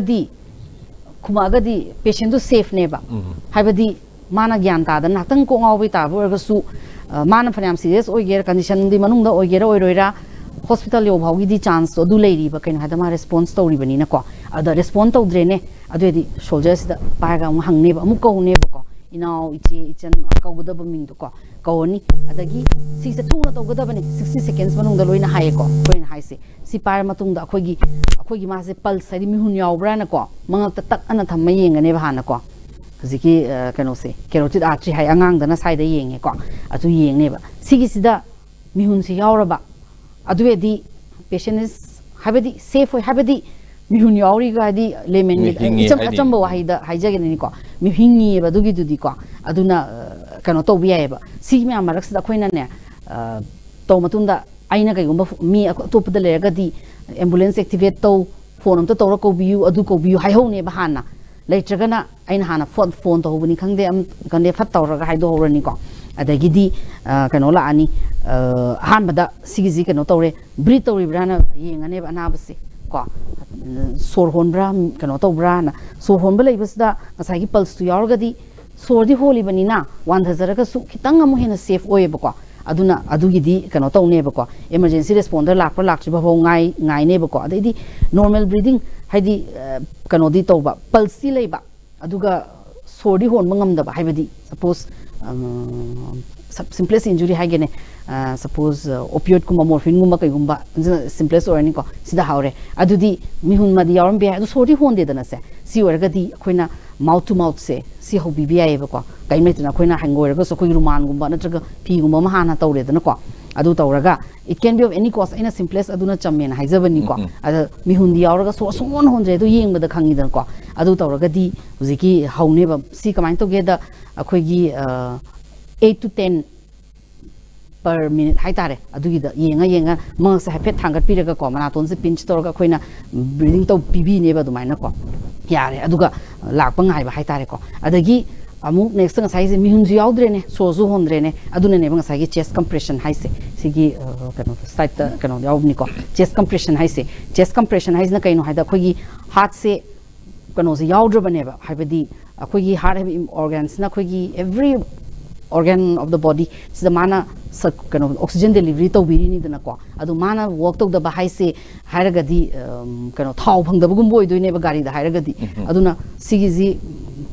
ꯈꯨꯝꯃꯛꯑꯒꯗꯤ ꯄꯦꯁꯦꯟꯗꯨ ꯁꯦꯐꯅꯦꯕ ꯍꯥꯏꯕꯗꯤ ꯃꯥꯅ ꯒ꯭ꯌꯥꯟ ꯇꯥꯗꯅ ꯉꯥꯛꯇꯪ ꯀꯣꯛ ꯉꯥꯎꯕꯩ ꯇꯥꯕ ꯑꯣꯏꯔꯒꯁꯨ ꯃꯥꯅ ꯐꯅꯌꯥꯝ ꯁꯤरिꯌꯁ ꯑꯣꯏꯒꯦꯔꯥ ꯀꯟꯗꯤꯁꯟꯗꯤ ꯃꯅꯨꯡꯗ ꯑꯣꯏꯒꯦꯔꯥ ꯑꯣꯏꯔꯣꯏꯔꯥ ꯍꯣꯁꯄꯤꯇꯥꯜ ꯌꯧꯐꯥꯎꯒꯤꯗꯤ ꯆꯥꯟꯁꯇꯣ ꯑꯗꯨ ꯂꯩꯔꯤꯕ ꯀꯩꯅꯣ ꯍꯥꯏꯗ ꯃꯥ ꯔꯦꯁꯄꯣꯟꯁ ꯇꯧꯔꯤꯕꯅꯤꯅꯀꯣ ꯑꯗ ꯔꯦꯁꯄꯣꯟ ꯇꯧꯗ꯭ꯔꯦꯅꯦ ꯑꯗꯨꯑꯣꯏꯗꯤ ꯁꯣꯜꯖꯔꯁꯤꯗ ꯄꯥꯏꯔꯒ ꯑꯃꯨꯛ ꯍꯪꯅꯦꯕ ꯑꯃꯨꯛ ꯀꯧꯅꯦꯕꯀꯣ ꯏꯅꯥꯎ ꯏꯆꯦ ꯏꯆꯟ ꯀꯧꯒꯗꯕ ꯃꯤꯡꯗꯣꯀꯣ ꯀꯧꯔꯅꯤ ꯑꯗꯒꯤ ꯁꯤꯁꯦ ꯊꯨꯅ ꯇꯧꯒꯗꯕꯅꯤ 60 ꯁꯦꯀꯦꯟꯁ ꯃꯅꯨꯡꯗ ꯂꯣꯏꯅ ꯍꯥꯏꯌꯦꯀꯣ ꯑꯩꯈꯣꯏꯅ ꯍꯥꯏꯁꯦ ꯁꯤ ꯄꯥꯏꯔ ꯃꯇꯨꯡꯗ ꯑꯩꯈꯣꯏꯒꯤ ꯃꯥꯁꯦ ꯄꯜꯁ ꯍꯥꯏꯗꯤ ꯃꯤꯍꯨꯟ ꯌꯥꯎꯕ꯭ꯔꯥꯅꯀꯣ ꯃꯉꯛꯇ ꯇꯛꯑꯅ ꯊꯝꯃ ꯌꯦꯡꯒꯅꯦꯕ ꯍꯥꯟꯅꯀꯣ ꯍꯧꯖꯤꯛꯀꯤ ꯀꯩꯅꯣꯁꯦ ꯀꯦꯔꯣꯇꯤꯗ ꯑꯥꯔꯇ꯭ꯔꯤ ꯍꯥꯏ ꯑꯉꯥꯡꯗꯅ ꯁꯥꯏꯗ ꯌꯦꯡꯉꯦꯀꯣ ꯑꯗꯨ ꯌꯦꯡꯅꯦꯕ ꯁꯤꯒꯤꯁꯤꯗ ꯃꯤꯍꯨꯟꯁꯤ ꯌꯥꯎꯔꯕ ꯑꯗꯨꯑꯣꯏꯗꯤ ꯄꯦꯁꯦꯟ ꯍꯥꯏꯕꯗꯤ ꯁꯦꯐ ꯑꯣꯏ ꯍꯥꯏꯕꯗꯤ ꯃꯤꯍꯨꯟ ꯌꯥꯎꯔꯤꯒ ꯍꯥꯏꯗꯤ ꯂꯦꯃꯦꯟꯒꯤ ꯏꯆꯝ ꯑꯆꯝꯕ ꯋꯥꯍꯩꯗ ꯍꯥꯏꯖꯒꯅꯤꯀꯣ ꯍꯤꯡꯉꯤꯑꯕ ꯑꯗꯨꯒꯤꯗꯨꯗꯤꯀꯣ ꯑꯗꯨꯅ ꯀꯩꯅꯣ ꯇꯧꯕ ꯌꯥꯏꯑꯕ ꯁꯤꯒꯤ ꯃꯌꯥꯝ ꯃꯔꯛꯁꯤꯗ ꯑꯩꯈꯣꯏꯅꯅꯦ ꯇꯧ ꯃꯇꯨꯡꯗ ꯑꯩꯅ ꯀꯩꯒꯨꯝꯕ ꯃꯤ ꯑꯇꯣꯞꯄꯗ ꯂꯩꯔꯒꯗꯤ ꯑꯦꯝꯕꯨꯂꯦꯟꯁ ꯑꯦꯛꯇꯤꯚꯦꯠ ꯇꯧ ꯐꯣꯟ ꯑꯝꯇ ꯇꯧꯔ ꯀꯧꯕꯤꯌꯨ ꯑꯗꯨ ꯀꯧꯕꯤꯌꯨ ꯍꯥꯏꯍꯧꯅꯦꯕ ꯍꯥꯟꯅ ꯂꯩꯇ꯭ꯔꯒꯅ ꯑꯩꯅ ꯍꯥꯟꯅ ꯐꯣꯟ ꯇꯧꯍꯧꯕꯅꯤ ꯈꯪꯗꯦ ꯈꯪꯗꯦ ꯐꯠ ꯇꯧꯔꯒ ꯍꯥꯏꯗꯣꯛꯍꯧꯔꯅꯤꯀꯣ ꯑꯗꯒꯤꯗꯤ ꯀꯩꯅꯣ ꯂꯥꯛꯑꯅꯤ ꯑꯍꯥꯟꯕꯗ ꯁꯤꯒꯤꯁꯤ ꯀꯩꯅꯣ ꯇꯧꯔꯦ ꯕ꯭ꯔꯤꯠ ꯇꯧꯔꯤꯕ꯭ꯔꯥꯅ ꯌꯦꯡꯉꯅꯦꯕ ꯑꯅꯥꯕꯁꯦ ꯀꯣ ꯁꯣꯔ ꯍꯣꯟꯕ꯭ꯔꯥ ꯀꯩꯅꯣ ꯇꯧꯕ꯭ꯔꯥꯅ ꯁꯣꯔ ꯍꯣꯟꯕ ꯂꯩꯕꯁꯤꯗ ꯉꯁꯥꯏꯒꯤ ꯄꯜꯁꯇꯨ ꯌꯥꯎꯔꯒꯗꯤ ꯁꯣꯔꯗꯤ ꯍꯣꯜꯂꯤꯕꯅꯤꯅ ꯋꯥꯟꯊꯖꯔꯒꯁꯨ ꯈꯤꯇꯪ ꯑꯃꯨꯛ ꯍꯦꯟꯅ ꯁꯦꯐ ꯑꯣꯏꯌꯦꯕꯀோ ꯑꯗꯨꯅ ꯑꯗꯨꯒꯤꯗꯤ ꯀꯩꯅꯣ ꯇꯧꯅꯦꯕꯀꯣ ꯏꯃꯔꯖꯦꯟꯁꯤ ꯔꯦꯁꯄꯣꯟꯗꯔ ꯂꯥꯛꯄ꯭ꯔꯥ ꯂꯥꯛꯇ꯭ꯔꯤꯕ ꯐꯥꯎ ꯉꯥꯏꯅꯦꯕꯀꯣ ꯑꯗꯩꯗꯤ ꯅꯣꯔꯃꯦꯜ ꯕ꯭ꯔꯤꯗꯤꯡ ꯍꯥꯏꯗꯤ ꯀꯩꯅꯣꯗꯤ ꯇꯧꯕ ꯄꯜꯁꯇꯤ ꯂꯩꯕ ꯑꯗꯨꯒ ꯁꯣꯔꯗꯤ ꯍꯣꯟꯕ ꯉꯝꯗꯕ ꯍꯥꯏꯕꯗꯤ ꯁꯄꯣꯁ ꯁꯤꯝꯄ꯭ꯂꯦꯁ ꯏꯟꯖꯨꯔꯤ ꯍꯥꯏꯒꯦꯅꯦ ꯁꯄꯣꯁ ꯑꯣꯄꯤꯌꯣꯏꯗꯀꯨꯝꯕ ꯃꯣꯔꯐꯤꯟꯒꯨꯝꯕ ꯀꯩꯒꯨꯝꯕ ꯁꯤꯝꯄ꯭ꯂꯦꯁ ꯑꯣꯏꯔꯅꯤꯀꯣ ꯁꯤꯗ ꯍꯧꯔꯦ ꯑꯗꯨꯗꯤ ꯃꯤꯍꯨꯟꯃꯗꯤ ꯌꯥꯎꯔꯝꯕ ꯌꯥꯏ ꯑꯗꯨ ꯁꯣꯔꯗꯤ ꯍꯣꯟꯗꯦꯗꯅꯁꯦ ꯁꯤ ꯑꯣꯏꯔꯒꯗꯤ ꯑꯩꯈꯣꯏꯅ ꯃꯥꯎꯠ ꯇꯨ ꯃꯥꯎꯠꯁꯦ ꯁꯤ ꯍꯧꯕꯤꯕ ꯌꯥꯏꯑꯕꯀꯣ ꯀꯔꯤꯝ ꯂꯩꯇꯅ ꯑꯩꯈꯣꯏꯅ ꯍꯪꯒꯣꯏꯔꯒꯁꯨ ꯑꯩꯈꯣꯏꯒꯤ ꯔꯨꯃꯥꯟꯒꯨꯝꯕ ꯅꯠꯇ꯭ꯔꯒ ꯐꯤꯒꯨꯝꯕ ꯑꯃ ꯍꯥꯟꯅ ꯇꯧꯔꯦꯗꯅꯀꯣ ꯑꯗꯨ ꯇꯧꯔꯒ ꯏꯠ ꯀꯦꯟ ꯕꯤ ꯑꯣꯐ ꯑꯦꯅꯤ ꯀꯣꯁ ꯑꯩꯅ ꯁꯤꯝꯄ꯭ꯂꯦꯁ ꯑꯗꯨꯅ ꯆꯝꯃꯦꯅ ꯍꯥꯏꯖꯕꯅꯤꯀꯣ ꯑꯗ ꯃꯤꯍꯨꯟꯗꯤ ꯌꯥꯎꯔꯒ ꯁꯣꯔ ꯁꯨꯡꯍꯣꯟ ꯍꯣꯟꯗ꯭ꯔꯦ ꯑꯗꯨ ꯌꯦꯡꯕꯗ ꯈꯪꯉꯤꯗꯅꯀꯣ ꯑꯗꯨ ꯇꯧꯔꯒꯗꯤ ꯍꯧꯖꯤꯛꯀꯤ ꯍꯧꯅꯦꯕ ꯁꯤ ꯀꯃꯥꯏꯅ ꯇꯧꯒꯦꯗ ꯑꯩꯈꯣꯏꯒꯤ 8 to 10 per minute ꯍꯥꯏꯇꯥꯔꯦ ꯑꯗꯨꯒꯤꯗ ꯌꯦꯡꯉ ꯃꯉꯛꯁꯦ ꯍꯥꯏꯐꯦꯠ ꯊꯥꯡꯒꯠꯄꯤꯔꯒꯀꯣ ꯃꯅꯥꯇꯣꯟꯁꯦ ꯄꯤꯟꯆ ꯇꯧꯔꯒ ꯑꯩꯈꯣꯏꯅ ꯕ꯭ꯔꯤꯗꯤꯡ ꯄꯤꯕꯤꯅꯦꯕ ꯑꯗꯨꯃꯥꯏꯅꯀꯣ ꯌꯥꯔꯦ ꯑꯗꯨꯒ ꯂꯥꯛꯄ ꯉꯥꯏꯕ ꯍꯥꯏꯇꯥꯔꯦꯀꯣ ꯑꯗꯒꯤ ꯑꯃꯨꯛ ꯅꯦꯛꯁꯇ ꯉꯁꯥꯏꯁꯦ ꯃꯤꯍꯨꯟꯁꯨ ꯌꯥꯎꯗ꯭ꯔꯦꯅꯦ ꯁꯣꯔꯁꯨ ꯍꯣꯟꯗ꯭ꯔꯦꯅꯦ ꯑꯗꯨꯅꯅꯦꯕ ꯉꯁꯥꯏꯒꯤ ꯆꯦꯁ ꯀꯝꯄ꯭ꯔꯦꯁꯟ ꯍꯥꯏꯁꯦ ꯁꯤꯒꯤ ꯀꯩꯅꯣ ꯁꯥꯏꯠꯇ ꯀꯩꯅꯣ ꯌꯥꯎꯕꯅꯤꯀꯣ ꯆꯦꯁ ꯀꯝꯄ꯭ꯔꯦꯁꯟ ꯍꯥꯏꯁꯦ ꯆꯦꯁ ꯀꯝꯄ꯭ꯔꯦꯁꯟ ꯍꯥꯏꯁꯤꯅ ꯀꯩꯅꯣ ꯍꯥꯏꯗ ꯑꯩꯈꯣꯏꯒꯤ ꯍꯥꯔꯠꯁꯦ ꯀꯩꯅꯣꯁꯦ ꯌꯥꯎꯗ꯭ꯔꯕꯅꯦꯕ ꯍꯥꯏꯕꯗꯤ ꯑꯩꯈꯣꯏꯒꯤ ꯍꯥꯔꯠ ꯍꯥꯏꯕ ꯑꯣꯔꯒꯥꯟꯁꯤꯅ ꯑꯩꯈꯣꯏꯒꯤ every organ of the body sida mana kano oxygen delivery tawbirinidana adu mana work tawdaba haise hairagadi kano thau phangdabagum boidoine ba gari da hairagadi aduna sigiji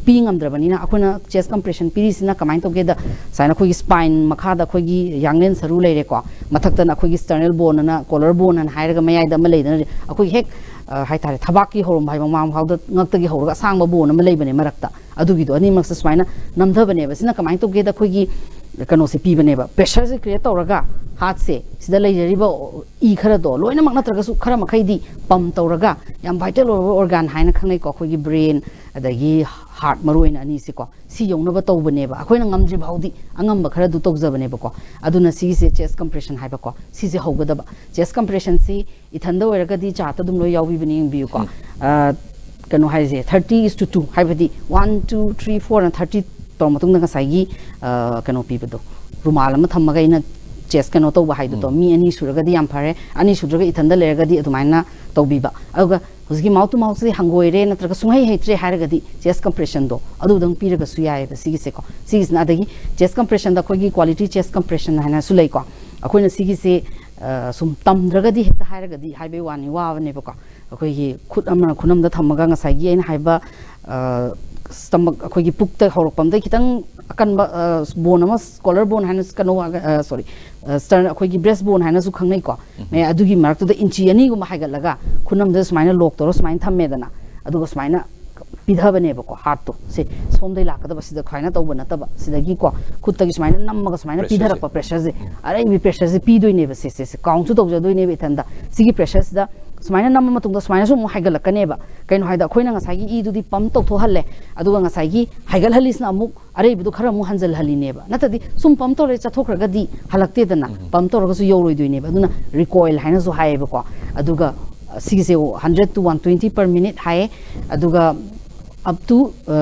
पी ngam अखोना चेस्ट कंप्रेशन पीरीसिना कमाइन तोगेदा साइना अखोगी स्पाइन मखादा अखोगी यांगलेन सरू लेरे को मथक्तना अखोगी स्टर्नल बोन ना कॉलर बोन ना हायरगा मयाइदा म लेदना अखोगी हेक हाइतारे थबाकी होरम भाई माम हाउदा ngakta होरगा सांग बोन म लेबने मरक्ता अदुगिदो अनि मक्स स्माइना नमधबने बसिना कमाइन तोगेदा अखोगी कनो से पीबने प्रेशर से क्रिएट तौरगा हाथ से सिदा लेजरिबा ई खरा दो लोइना मक नत्रगसु खरा मखैदी पम तौरगा याम वाइटल ऑर्गन हाइना खंगै को अखोगी ब्रेन अदगी हार्ट मरोइन अनि से को सी योंगनबा तौबनेबा अखोइना ngamdri भाउदी अंगम खरा दु तौजबनेबा को अदुना सी से चेस्ट कंप्रेशन हाइबा को सी से होगदबा चेस्ट कंप्रेशन सी इथंदा ओरगदी चाता दुम लो यावबिबनी बियु को कनो हाइजे 30:2 हाइबदी 1 2 3 4 and 30 तो मतुंग नगासागी कनो पीबदो रुमाल अमा थम्मगा इना चेस्ट कनो तौबा हाइदो तो मी अनि सुरगदी याम फरे अनि सुरगा इथंदा लेरगदी अदुमाइना तौबीबा अगुगा हुजगी माउथ टू माउथ से हंगोइरे नत्रगा सुंगै हेत्रे हारगदी चेस्ट कंप्रेशन दो अदुदंग पीरगा सुयाय सिगी से को सिगी ना दगी चेस्ट कंप्रेशन दा खोगी क्वालिटी चेस्ट कंप्रेशन हाइना सुलै को अखोइना सिगी से सुम तमद्रगदी हेता हारगदी हाइबे वानी वावने बको अखोगी खुद अमना खुनम दा थम्मगा ngसागी आइन हाइबा stomach अखोगी पुक्ता हौरपम दा खितंग अकनबा बोन अमा कॉलर बोन हाइना कनो सॉरी स्टर्न अखोगी ब्रेस्ट बोन हाइना सु खंगनै को मे अदुगी मार्क तो इंची अनि गुम हाइगलगा खुनम दा स्माइना लॉक तोरो स्माइन थम्मेदना अदुगा स्माइना पिधबने बको हार्ट तो से सोमदै लाकदबा सिदा खाइना तौब नतबा सिदागी को खुत्तगी स्माइना नम्मगा स्माइना पिधरक प्रेशर से अरे बि प्रेशर से पिदोइने बसे से काउंट तौजदोइने बेथंदा सिगी प्रेशर सिदा स्माइना नम्म मतुंग स्माइना सु मु हाइगलकनेबा कैनो हाइदा खोइना ngसागी ई दुदी पम तौथोहल्ले अदुगा ngसागी हाइगलहलिसना अमुक अरे बिदु खरा मु हंजलहलिनेबा नतदी सुम पम तोरे चथोखरगदी हलक्तेदना पम तोरगसु यौरोइदोइनेबा अदुना रिकॉइल हाइना सु हाइबको अदुगा सिगिसे 100 to 120 per minute हाइ अदुगा up to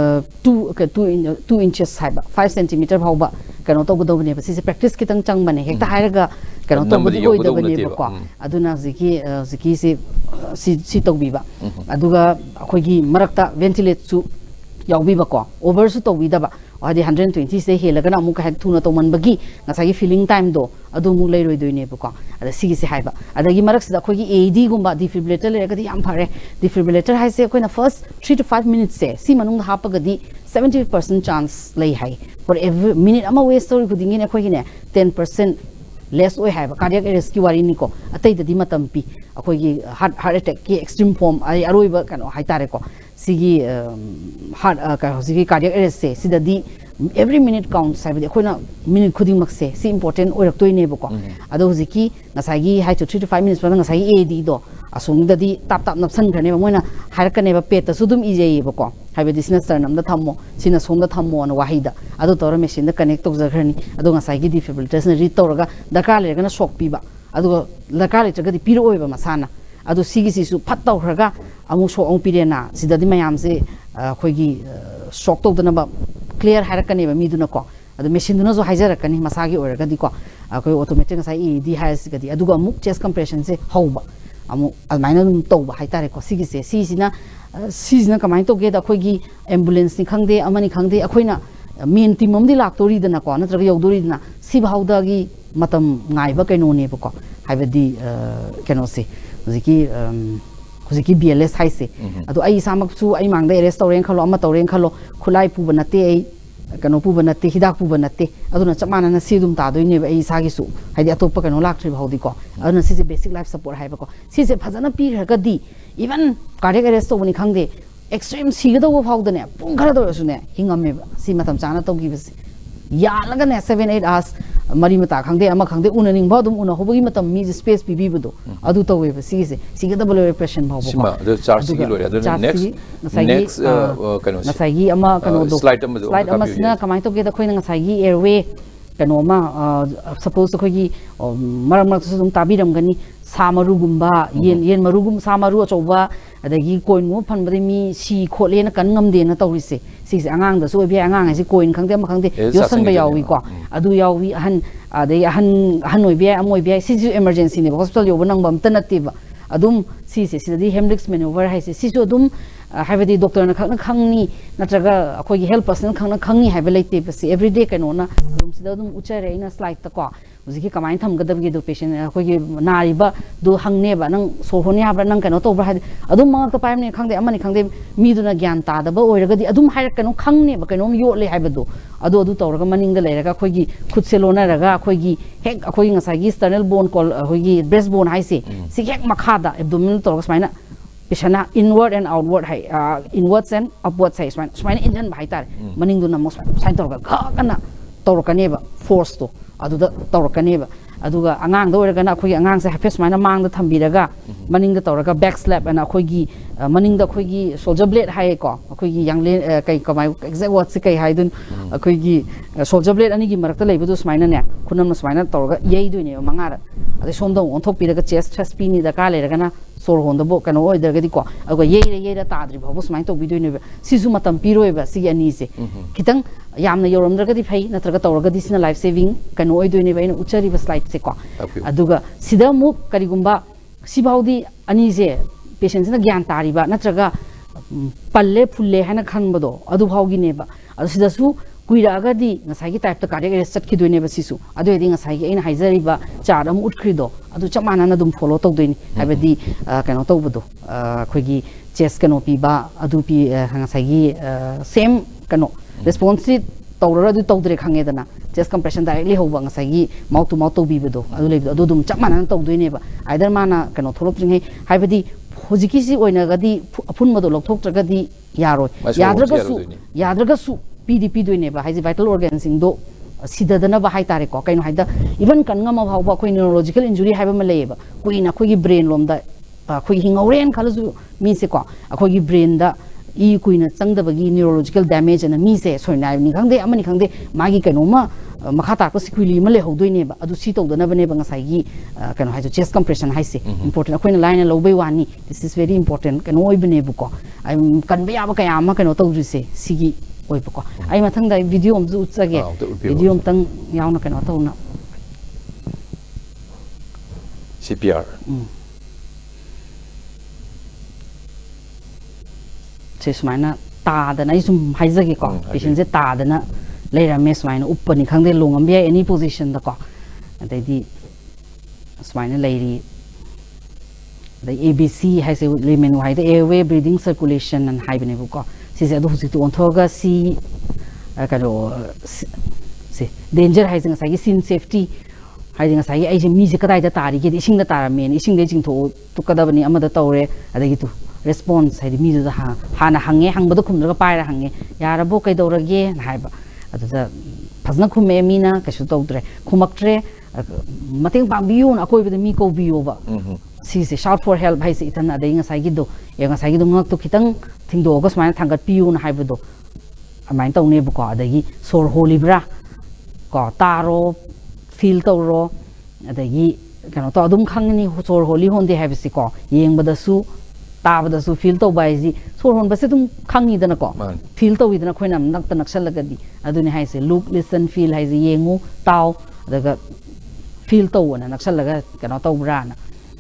2 inches हाइबा 5 centimeter भावबा कनो तौगदोबने बसिसे प्रैक्टिस कितंग चंगबने हेक्ता हाइरगा कनो तौबदि ओइदबने बको अदुना जिकी से सी तौबीबा अदुगा अखोगी मरक्ता वेंटिलेट सु यावबीबको ओवर सु तौबीदबा अदि 120 से हेलगना अमुक हेड थुना तौमनबगी ngसागी फीलिंग टाइम दो अदु मुक लेरोइदोइने बको अदा सिगी से हाइबा अदगी मरक्सदा अखोगी एडी गुम्बा डिफिब्रिलेटर लेरगदी याम फारे डिफिब्रिलेटर हाइसे अखोइना फर्स्ट 3 to 5 minutes से सी मनुंग हापगदी 70% चांस लई हाइ फॉर एवरी मिनिट अमा वेस्ट तौरि खुदिंगिने अखोगिने 10% लेस ओइ हाइबा कार्डियक अरेस्ट की वारी निको अतैददी मतम पी अखोगी हार्ट अटैक की एक्सट्रीम फॉर्म अरोइबा कनो हाइतारे को सिगी हार्ट का सिगी कार्डियक अरेस्ट से सिददी every minute counts हाइबदी अखोइना मिनिट खुदिंग मक्से सी इंपोर्टेंट ओइरक्तोइने बको अदो हुजिकी ngसागी हाइ to 3 to 5 minutes पर ngसागी एडी दो असुंगददी ताप ताप नपसन खने मोइना हारकनेबा पेट सुदुम इजेय बको हाइबदी सिना सरनम द थम्मो सिना सोम द थम्मो न वाहिदा अदो तोर मेशिन द कनेक्ट तौजखरनी अदो ngसागी डिफिब्रिलेटर्स न री तौरगा दरकार लेरगना शॉक पीबा अदो दरकार लेत्रगदी पिरोइबा मसाना अदो सिगी सिसु फट तौखरगा अमु शॉक अमु पिरेना सिददी मयाम से खोगी शॉक तौदनबा क्लियर हारकनेबा मीदुना को अदो मेशिन दुना जो हाइजरकनी मसागी ओरगदी को अखोय ऑटोमेटिक ngसाई ईडी हाइसगदी अदुगा मुक चेस्ट कंप्रेशन से हौबा अमु अदमाइना दुम तौबा हाइतारे को सिगी से सीजना कमाइन तौगे द अखोगी एम्बुलेंस नि खंगदे अमनि खंगदे अखोइना मेन टीम अमदि लाक्तोरीदना को नत्रगा यौदोरीदना सिभाउदागी मतम ngaइबा कैनोने बको हाइबदी कैनो से हुजिकी बीएलएस हाइसे अदो आई सामकसु आई मांगदा अरेस्ट तौरेन खलो अमा तौरेन खलो खुलाई पुबा नते आई कनो पुबा नते हिदाक पुबा नते अदुना चमाना सिदुम तादोइने आई सागिसु हाइदि अतोप कनो लाक्ट्रि भाउदी को अदुना सिजे बेसिक लाइफ सपोर्ट हाइबको सिजे फजना पीरगदी इवन कार्डियक अरेस्ट तौबनि खंगदे एक्सट्रीम सिगदो फाउदने पुंग खरा दोसुने हिंगमेबा सि मतम चाना तौगिबसे यालगने 7-8 hours मरी मता खंगदे अमा खंगदे उननिंग भादुम उन होबगी मतम मी स्पेस पिबिबदो अदु तौवेबा सिगे सिगदबल रिप्रेशन भावबो सिमा द चार्ज सिगी लोरे अदु नेक्स्ट कनो नसागी अमा कनो दो स्लाइड अमा सिना कमाइ तौगे द खोइना नसागी एयरवे कनो मा सपोज तो खोगी मरम मरम सुम ताबिरमगनी सामरुगुम्बा येन मरुगुम सामरु अचौबा अदगी कोइन मु फनबदे मी सी खोलेना कन ngamde तौरिसे सिसे आंगांग दसु ओबे आंगांग हाइसे कोइन खंगदे म खंगदे योसन बे यावी को अदु यावी अहन अदे अहन ओइबे अमोइबे सिजु इमरजेंसी ने हॉस्पिटल योब नंग बम तनतिबा अदुम सिसे सिदि हेमलिक्स मैन्यूवर हाइसे सिसु अदुम हाइबदी डॉक्टर न खंगनी नत्रगा अखोगी हेल्प पर्सन खंगनी हाइबे लेते बसे एवरीडे कनो ना अदुम सिदा अदुम उचरे इन स्लाइड त को ꯍꯧꯖꯤꯛꯀꯤ ꯀꯃꯥꯏꯅ ꯊꯝꯒꯗꯕꯒꯦꯗꯣ ꯄꯦꯁꯦꯟ ꯑꯩꯈꯣꯏꯒꯤ ꯅꯥꯔꯤꯕ ꯗꯣ ꯍꯪꯅꯦꯕ ꯅꯪ ꯁꯣꯔ ꯍꯣꯟꯅꯤ ꯍꯥꯏꯕ꯭ꯔꯥ ꯅꯪ ꯀꯩꯅꯣ ꯇꯧꯕ꯭ꯔꯥ ꯍꯥꯏꯗꯤ ꯑꯗꯨꯝ ꯃꯉꯛꯇ ꯄꯥꯏꯕꯅꯤ ꯈꯪꯗꯦ ꯑꯃꯅꯤ ꯈꯪꯗꯦ ꯃꯤꯗꯨꯅ ꯒ꯭ꯌꯥꯟ ꯇꯥꯗꯕ ꯑꯣꯏꯔꯒꯗꯤ ꯑꯗꯨꯝ ꯍꯥꯏꯔꯛꯀꯅꯣ ꯈꯪꯅꯦꯕ ꯀꯩꯅꯣꯝ ꯌꯣꯠꯂꯦ ꯍꯥꯏꯕꯗꯣ ꯑꯗꯨ ꯇꯧꯔꯒ ꯃꯅꯤꯡꯗ ꯂꯩꯔꯒ ꯑꯩꯈꯣꯏꯒꯤ ꯈꯨꯠꯁꯦ ꯂꯣꯟꯅꯔꯒ ꯑꯩꯈꯣꯏꯒꯤ ꯍꯦꯛ ꯑꯩꯈꯣꯏꯒꯤ ꯉꯁꯥꯏꯒꯤ ꯁ꯭ꯇꯔꯅꯦꯜ ꯕꯣꯟ ꯀꯣꯜ ꯑꯩꯈꯣꯏꯒꯤ ꯕ꯭ꯔꯦꯁ ꯕꯣꯟ ꯍꯥꯏꯁꯦ ꯁꯤꯒꯤ ꯍꯦꯛ ꯃꯈꯥꯗ ꯑꯦꯕꯗꯣꯃꯤꯅꯦꯜ ꯇꯧꯔꯒ ꯁꯨꯃꯥꯏꯅ ꯄꯦꯁꯦꯟꯅ ꯏꯟꯋꯥꯔꯗ ꯑꯦꯟ ꯑꯥꯎꯠꯋꯥꯔꯗ ꯍꯥꯏ ꯏꯟꯋꯥꯔꯗꯁ ꯑꯦꯟ ꯑꯞꯋꯥꯔꯗꯁ ꯍꯥꯏ ꯁꯨꯃꯥꯏꯅ ꯏꯟꯍꯟꯕ ꯍꯥꯏꯇꯥꯔꯦ ꯃꯅꯤꯡꯗꯨꯅ ꯑꯃꯨꯛ ꯁꯨꯃꯥꯏꯅ ꯇꯧꯔꯒ ꯈꯛꯀꯟꯅ ꯇꯧꯔꯛꯀꯅꯦꯕ ꯐꯣꯔꯁꯇꯣ ꯑꯗꯨꯗ ꯇꯧꯔꯛꯀꯅꯦꯕ ꯑꯗꯨꯒ ꯑꯉꯥꯡꯗ ꯑꯣꯏꯔꯒꯅ ꯑꯩꯈꯣꯏꯒꯤ ꯑꯉꯥꯡꯁꯦ ꯍꯥꯏꯐꯦꯠ ꯁꯨꯃꯥꯏꯅ ꯃꯥꯡꯗ ꯊꯝꯕꯤꯔꯒ ꯃꯅꯤꯡꯗ ꯇꯧꯔꯒ ꯕꯦꯛ ꯁ꯭ꯂꯦꯞ ꯑꯅ ꯑꯩꯈꯣꯏꯒꯤ ꯃꯅꯤꯡꯗ ꯑꯩꯈꯣꯏꯒꯤ ꯁꯣꯜꯖꯔ ꯕ꯭ꯂꯦꯗ ꯍꯥꯏꯌꯦꯀꯣ ꯑꯩꯈꯣꯏꯒꯤ ꯌꯥꯡꯂꯦꯟ ꯀꯩ ꯀꯃꯥꯏ ꯑꯦꯛꯖꯦꯛ ꯋꯥꯔꯗꯁꯦ ꯀꯩ ꯍꯥꯏꯗꯣꯏꯅꯣ ꯑꯩꯈꯣꯏꯒꯤ ꯁꯣꯜꯖꯔ ꯕ꯭ꯂꯦꯗ ꯑꯅꯤꯒꯤ ꯃꯔꯛꯇ ꯂꯩꯕꯗꯨ ꯁꯨꯃꯥꯏꯅꯅꯦ ꯈꯨꯅꯝꯅ ꯁꯨꯃꯥꯏꯅ ꯇꯧꯔꯒ ꯌꯩꯗꯣꯏꯅꯦꯕ ꯃꯉꯥꯔꯛ ꯑꯗꯩ ꯁꯣꯝꯗ ꯑꯃꯨꯛ ꯑꯣꯟꯊꯣꯛꯄꯤꯔꯒ ꯆꯦꯁ ꯊ꯭ꯔꯁ ꯄꯤꯅꯤ ꯗꯔꯀꯥꯔ ꯂꯩꯔꯒꯅ ꯁꯣꯔ ꯍꯣꯟꯗꯕꯨ ꯀꯩꯅꯣ ꯑꯣꯏꯗ꯭ꯔꯒꯗꯤꯀꯣ ꯑꯗꯨꯒ ꯌꯩꯔ ꯇꯥꯗ꯭ꯔꯤ ꯐꯥꯎꯕ ꯁꯨꯃꯥꯏꯅ ꯇꯧꯕꯤꯗꯣꯏꯅꯦꯕ ꯁꯤꯁꯨ ꯃꯇꯝ ꯄꯤꯔꯣꯏꯕ ꯁꯤꯒꯤ ꯑꯅꯤꯁꯦ ꯈꯤꯇꯪ ꯌꯥꯝꯅ ꯌꯧꯔꯝꯗ꯭ꯔꯒꯗꯤ ꯐꯩ ꯅꯠꯇ꯭ꯔꯒ ꯇꯧꯔꯒꯗꯤ ꯁꯤꯅ ꯂꯥꯏꯐ ꯁꯦꯚꯤꯡ ꯀꯩꯅꯣ ꯑꯣꯏꯗꯣꯏꯅꯦꯕ ꯑꯩꯅ ꯎꯠꯆꯔꯤꯕ ꯁ꯭ꯂꯥꯏꯗꯁꯦꯀꯣ ꯑꯗꯨꯒ ꯁꯤꯗ ꯑꯃꯨꯛ ꯀꯔꯤꯒꯨꯝꯕ ꯁꯤꯐꯥꯎꯗꯤ ꯑꯅꯤꯁꯦ ꯄꯦꯁꯦꯟꯁꯤꯅ ꯒ꯭ꯌꯥꯟ ꯇꯥꯔꯤꯕ ꯅꯠꯇ꯭ꯔꯒ ꯄꯜꯂꯦ ꯐꯨꯜꯂꯦ ꯍꯥꯏꯅ ꯈꯟꯕꯗꯣ ꯑꯗꯨ ꯐꯥꯎꯒꯤꯅꯦꯕ ꯑꯗꯣ ꯁꯤꯗꯁꯨ ꯀꯨꯏꯔꯛꯑꯒꯗꯤ ꯉꯁꯥꯏꯒꯤ ꯇꯥꯏꯞꯇ ꯀꯥꯔꯗꯤꯌꯥꯛ ꯑꯦꯔꯦꯁ ꯆꯠꯈꯤꯗꯣꯏꯅꯦꯕ ꯁꯤꯁꯨ ꯑꯗꯨ ꯑꯣꯏꯔꯗꯤ ꯉꯁꯥꯏꯒꯤ ꯑꯩꯅ ꯍꯥꯏꯖꯔꯤꯕ ꯆꯥꯔꯠ ꯑꯃ ꯎꯠꯈ꯭ꯔꯤꯗꯣ ꯑꯗꯨ ꯆꯞ ꯃꯥꯟꯅꯅ ꯑꯗꯨꯝ ꯐꯣꯂꯣ ꯇꯧꯗꯣꯏꯅꯤ ꯍꯥꯏꯕꯗꯤ ꯀꯩꯅꯣ ꯇꯧꯕꯗꯣ ꯑꯩꯈꯣꯏꯒꯤ ꯆꯦꯁ ꯀꯩꯅꯣ ꯄꯤꯕ ꯑꯗꯨ ꯉꯁꯥꯏꯒꯤ ꯁꯦꯝ ꯀꯩꯅꯣ ꯔꯦꯁꯄꯣꯟꯁꯁꯤ ꯇꯧꯔꯒ ꯑꯗꯨ ꯇꯧꯗ꯭ꯔꯦ ꯈꯪꯉꯦꯗꯅ ꯆꯦꯁ ꯀꯝꯄ꯭ꯔꯦꯁꯟ ꯗꯥꯏꯔꯦꯛꯂꯤ ꯍꯧꯕ ꯉꯁꯥꯏꯒꯤ ꯃꯥꯎꯠ ꯇꯨ ꯃꯥꯎꯠ ꯇꯧꯕꯤꯕꯗꯣ ꯑꯗꯨ ꯂꯩꯕꯗꯣ ꯑꯗꯨ ꯑꯗꯨꯝ ꯆꯞ ꯃꯥꯟꯅꯅ ꯇꯧꯗꯣꯏꯅꯦꯕ ꯑꯥꯏꯗꯔ ꯃꯥꯅ ꯀꯩꯅꯣ ꯊꯣꯛꯂꯛꯇ꯭ꯔꯤꯉꯩ ꯍꯥꯏꯕꯗꯤ ꯍꯧꯖꯤꯛꯀꯤꯁꯤ ꯑꯣꯏꯅꯒꯗꯤ ꯑꯐꯨꯟꯕꯗꯣ ꯂꯧꯊꯣꯛꯇ꯭ꯔꯒꯗꯤ ꯌꯥꯔꯣꯏ ꯌꯥꯗ꯭ꯔꯒꯁꯨ ꯄꯤꯗꯣꯏꯅꯦꯕ ꯍꯥꯏꯗꯤ ꯚꯥꯏꯇꯦꯜ ꯑꯣꯔꯒꯥꯟꯁꯤꯡꯗꯣ ꯁꯤꯗꯗꯅꯕ ꯍꯥꯏꯇꯥꯔꯦꯀꯣ ꯀꯩꯅꯣ ꯍꯥꯏꯗ ꯏꯚꯟ ꯀꯟ ꯉꯝꯃ ꯐꯥꯎꯕ ꯑꯩꯈꯣꯏ ꯅ꯭ꯌꯨꯔꯣꯂꯣꯖꯤꯀꯦꯜ ꯏꯟꯖꯨꯔꯤ ꯍꯥꯏꯕ ꯑꯃ ꯂꯩꯌꯦꯕ ꯀꯨꯏꯅ ꯑꯩꯈꯣꯏꯒꯤ ꯕ꯭ꯔꯦꯟ ꯂꯣꯝꯗ ꯑꯩꯈꯣꯏꯒꯤ ꯍꯤꯡꯍꯧꯔꯦꯅ ꯈꯜꯂꯁꯨ ꯃꯤꯁꯦꯀꯣ ꯑꯩꯈꯣꯏꯒꯤ ꯕ꯭ꯔꯦꯟꯗ ꯏ ꯀꯨꯏꯅ ꯆꯪꯗꯕꯒꯤ ꯅ꯭ꯌꯨꯔꯣꯂꯣꯖꯤꯀꯦꯜ ꯗꯦꯃꯦꯖ ꯑꯅ ꯃꯤꯁꯦ ꯁꯣꯏꯅꯥꯏꯕꯅꯤ ꯈꯪꯗꯦ ꯑꯃꯅꯤ ꯈꯪꯗꯦ ꯃꯥꯒꯤ ꯀꯩꯅꯣꯝꯃ ꯃꯈꯥ ꯇꯥꯔꯛꯄ ꯁꯤꯀ꯭ꯋꯤꯂꯤ ꯑꯃ ꯂꯩꯍꯧꯗꯣꯏꯅꯦꯕ ꯑꯗꯨ ꯁꯤ ꯇꯧꯗꯅꯕꯅꯦꯕ ꯉꯁꯥꯏꯒꯤ ꯀꯩꯅꯣ ꯍꯥꯏꯁꯦ ꯆꯦꯁ ꯀꯝꯄ꯭ꯔꯦꯁꯟ ꯍꯥꯏꯁꯦ ꯏꯝꯄꯣꯔꯇꯦꯟ ꯑꯩꯈꯣꯏꯅ ꯂꯥꯏꯅ ꯂꯧꯕꯩ ꯋꯥꯅꯤ ꯗꯤꯁ ꯏꯁ ꯚꯦꯔꯤ ꯏꯝꯄꯣꯔꯇꯦꯟ ꯀꯩꯅꯣ ꯑꯣꯏꯕꯅꯦꯕꯀꯣ ꯀꯟꯕ ꯌꯥꯕ ꯀꯌꯥ ꯑꯃ ꯀꯩꯅꯣ ꯇꯧꯗ꯭ꯔꯤꯁꯦ ꯁꯤꯒꯤ ꯑꯣꯏꯕꯀꯣ ꯑꯩ ꯃꯊꯪꯗ ꯚꯤꯗꯤꯑꯣ ꯑꯃꯁꯨ ꯎꯠꯆꯒꯦ ꯚꯤꯗꯤꯑꯣ ꯑꯃꯇꯪ ꯌꯥꯎꯅ ꯀꯩꯅꯣ ꯇꯧꯅ CPR ꯁꯦ ꯁꯨꯃꯥꯏꯅ ꯇꯥꯗꯅ ꯑꯩ ꯁꯨꯝ ꯍꯥꯏꯖꯒꯦꯀꯣ ꯄꯦꯁꯦꯟꯁꯦ ꯇꯥꯗꯅ ꯂꯩꯔꯝꯃꯦ ꯁꯨꯃꯥꯏꯅ ꯎꯞꯄꯅꯤ ꯈꯪꯗꯦ ꯂꯣꯡꯉꯝꯕ ꯌꯥꯏ ꯑꯦꯅꯤ ꯄꯣꯖꯤꯁꯟꯗꯀꯣ ꯑꯗꯩꯗꯤ ꯁꯨꯃꯥꯏꯅ ꯂꯩꯔꯤ ꯑꯗꯩ ABC ꯍꯥꯏꯁꯦ ꯂꯦꯃꯦꯟ ꯋꯥꯏꯗ ꯑꯦꯌꯔꯋꯦ ꯕ꯭ꯔꯤꯗꯤꯡ ꯁꯔꯀꯨꯂꯦꯁꯟ ꯑꯅ ꯍꯥꯏꯕꯅꯦꯕꯀꯣ ꯁꯤꯁꯦ ꯑꯗꯣ ꯍꯧꯖꯤꯛꯇꯤ ꯑꯣꯟꯊꯣꯛꯑꯒ ꯁꯤ ꯀꯩꯅꯣ ꯁꯤ ꯗꯦꯟꯖꯔ ꯍꯥꯏꯁꯦ ꯉꯁꯥꯏꯒꯤ ꯁꯤꯟ ꯁꯦꯐꯇꯤ ꯍꯥꯏꯗꯤ ꯉꯁꯥꯏꯒꯤ ꯑꯩꯁꯦ ꯃꯤꯁꯦ ꯀꯗꯥꯏꯗ ꯇꯥꯔꯤꯒꯦꯗꯤ ꯏꯁꯤꯡꯗ ꯇꯥꯔꯝꯃꯦꯅ ꯏꯁꯤꯡꯗꯩ ꯆꯤꯡꯊꯣꯛꯎ ꯇꯨꯛꯀꯗꯕꯅꯤ ꯑꯃꯗ ꯇꯧꯔꯦ ꯑꯗꯒꯤ ꯔꯦꯁꯄꯣꯟꯁ ꯍꯥꯏꯗꯤ ꯃꯤꯗꯨꯗ ꯍꯥꯟꯅ ꯍꯪꯉꯦ ꯍꯪꯕꯗ ꯈꯨꯝꯗ꯭ꯔꯒ ꯄꯥꯏꯔ ꯍꯪꯉꯦ ꯌꯥꯔꯕꯣ ꯀꯩꯗꯧꯔꯒꯦꯅ ꯍꯥꯏꯕ ꯑꯗꯨꯗ ꯐꯖꯅ ꯈꯨꯝꯃꯛꯑꯦ ꯃꯤꯅ ꯀꯩꯁꯨ ꯇꯧꯗ꯭ꯔꯦ ꯈꯨꯝꯃꯛꯇ꯭ꯔꯦ ꯃꯇꯦꯡ ꯄꯥꯡꯕꯤꯌꯨꯅ ꯑꯀꯣꯏꯕꯗ ꯃꯤ ꯀꯧꯕꯤꯌꯣꯕ ꯁꯤꯁꯦ ꯁꯥꯎꯠ ꯐꯣꯔ ꯍꯦꯜꯞ ꯍꯥꯏꯁꯦ ꯏꯊꯟ ꯑꯗꯩ ꯉꯁꯥꯏꯒꯤꯗꯣ ꯉꯛꯇꯣ ꯈꯤꯇꯪ ꯊꯤꯡꯗꯣꯛꯑꯒ ꯁꯨꯃꯥꯏꯅ ꯊꯥꯡꯒꯠꯄꯤꯌꯨꯅ ꯍꯥꯏꯕꯗꯣ ꯑꯗꯨꯃꯥꯏꯅ ꯇꯧꯅꯦꯕꯀꯣ ꯑꯗꯒꯤ ꯁꯣꯔ ꯍꯣꯜꯂꯤꯕ꯭ꯔꯥ ꯀꯣ ꯇꯥꯔꯣ ꯐꯤꯜ ꯇꯧꯔꯣ ꯑꯗꯒꯤ ꯀꯩꯅꯣ ꯇꯧ ꯑꯗꯨꯝ ꯈꯪꯉꯅꯤ ꯁꯣꯔ ꯍꯣꯜꯂꯤ ꯍꯣꯟꯗꯦ ꯍꯥꯏꯕꯁꯤꯀꯣ ꯌꯦꯡꯕꯗꯁꯨ ꯇꯥꯕꯗꯁꯨ ꯐꯤꯜ ꯇꯧꯕ ꯍꯥꯏꯁꯤ ꯁꯣꯔ ꯍꯣꯟꯕꯁꯦ ꯑꯗꯨꯝ ꯈꯪꯉꯤꯗꯅꯀꯣ ꯐꯤꯜ ꯇꯧꯋꯤꯗꯅ ꯑꯩꯈꯣꯏꯅ ꯅꯛꯇ ꯅꯛꯁꯜꯂꯒꯗꯤ ꯑꯗꯨꯅꯤ ꯍꯥꯏꯁꯦ ꯂꯨꯛ ꯂꯤꯁꯟ ꯐꯤꯜ ꯍꯥꯏꯁꯦ ꯌꯦꯡꯉꯨ ꯇꯥꯎ ꯑꯗꯨꯒ ꯐꯤꯜ ꯇꯧꯑꯅ ꯅꯛꯁꯜꯂꯒ ꯀꯩꯅꯣ ꯇꯧꯕ꯭ꯔꯥꯅ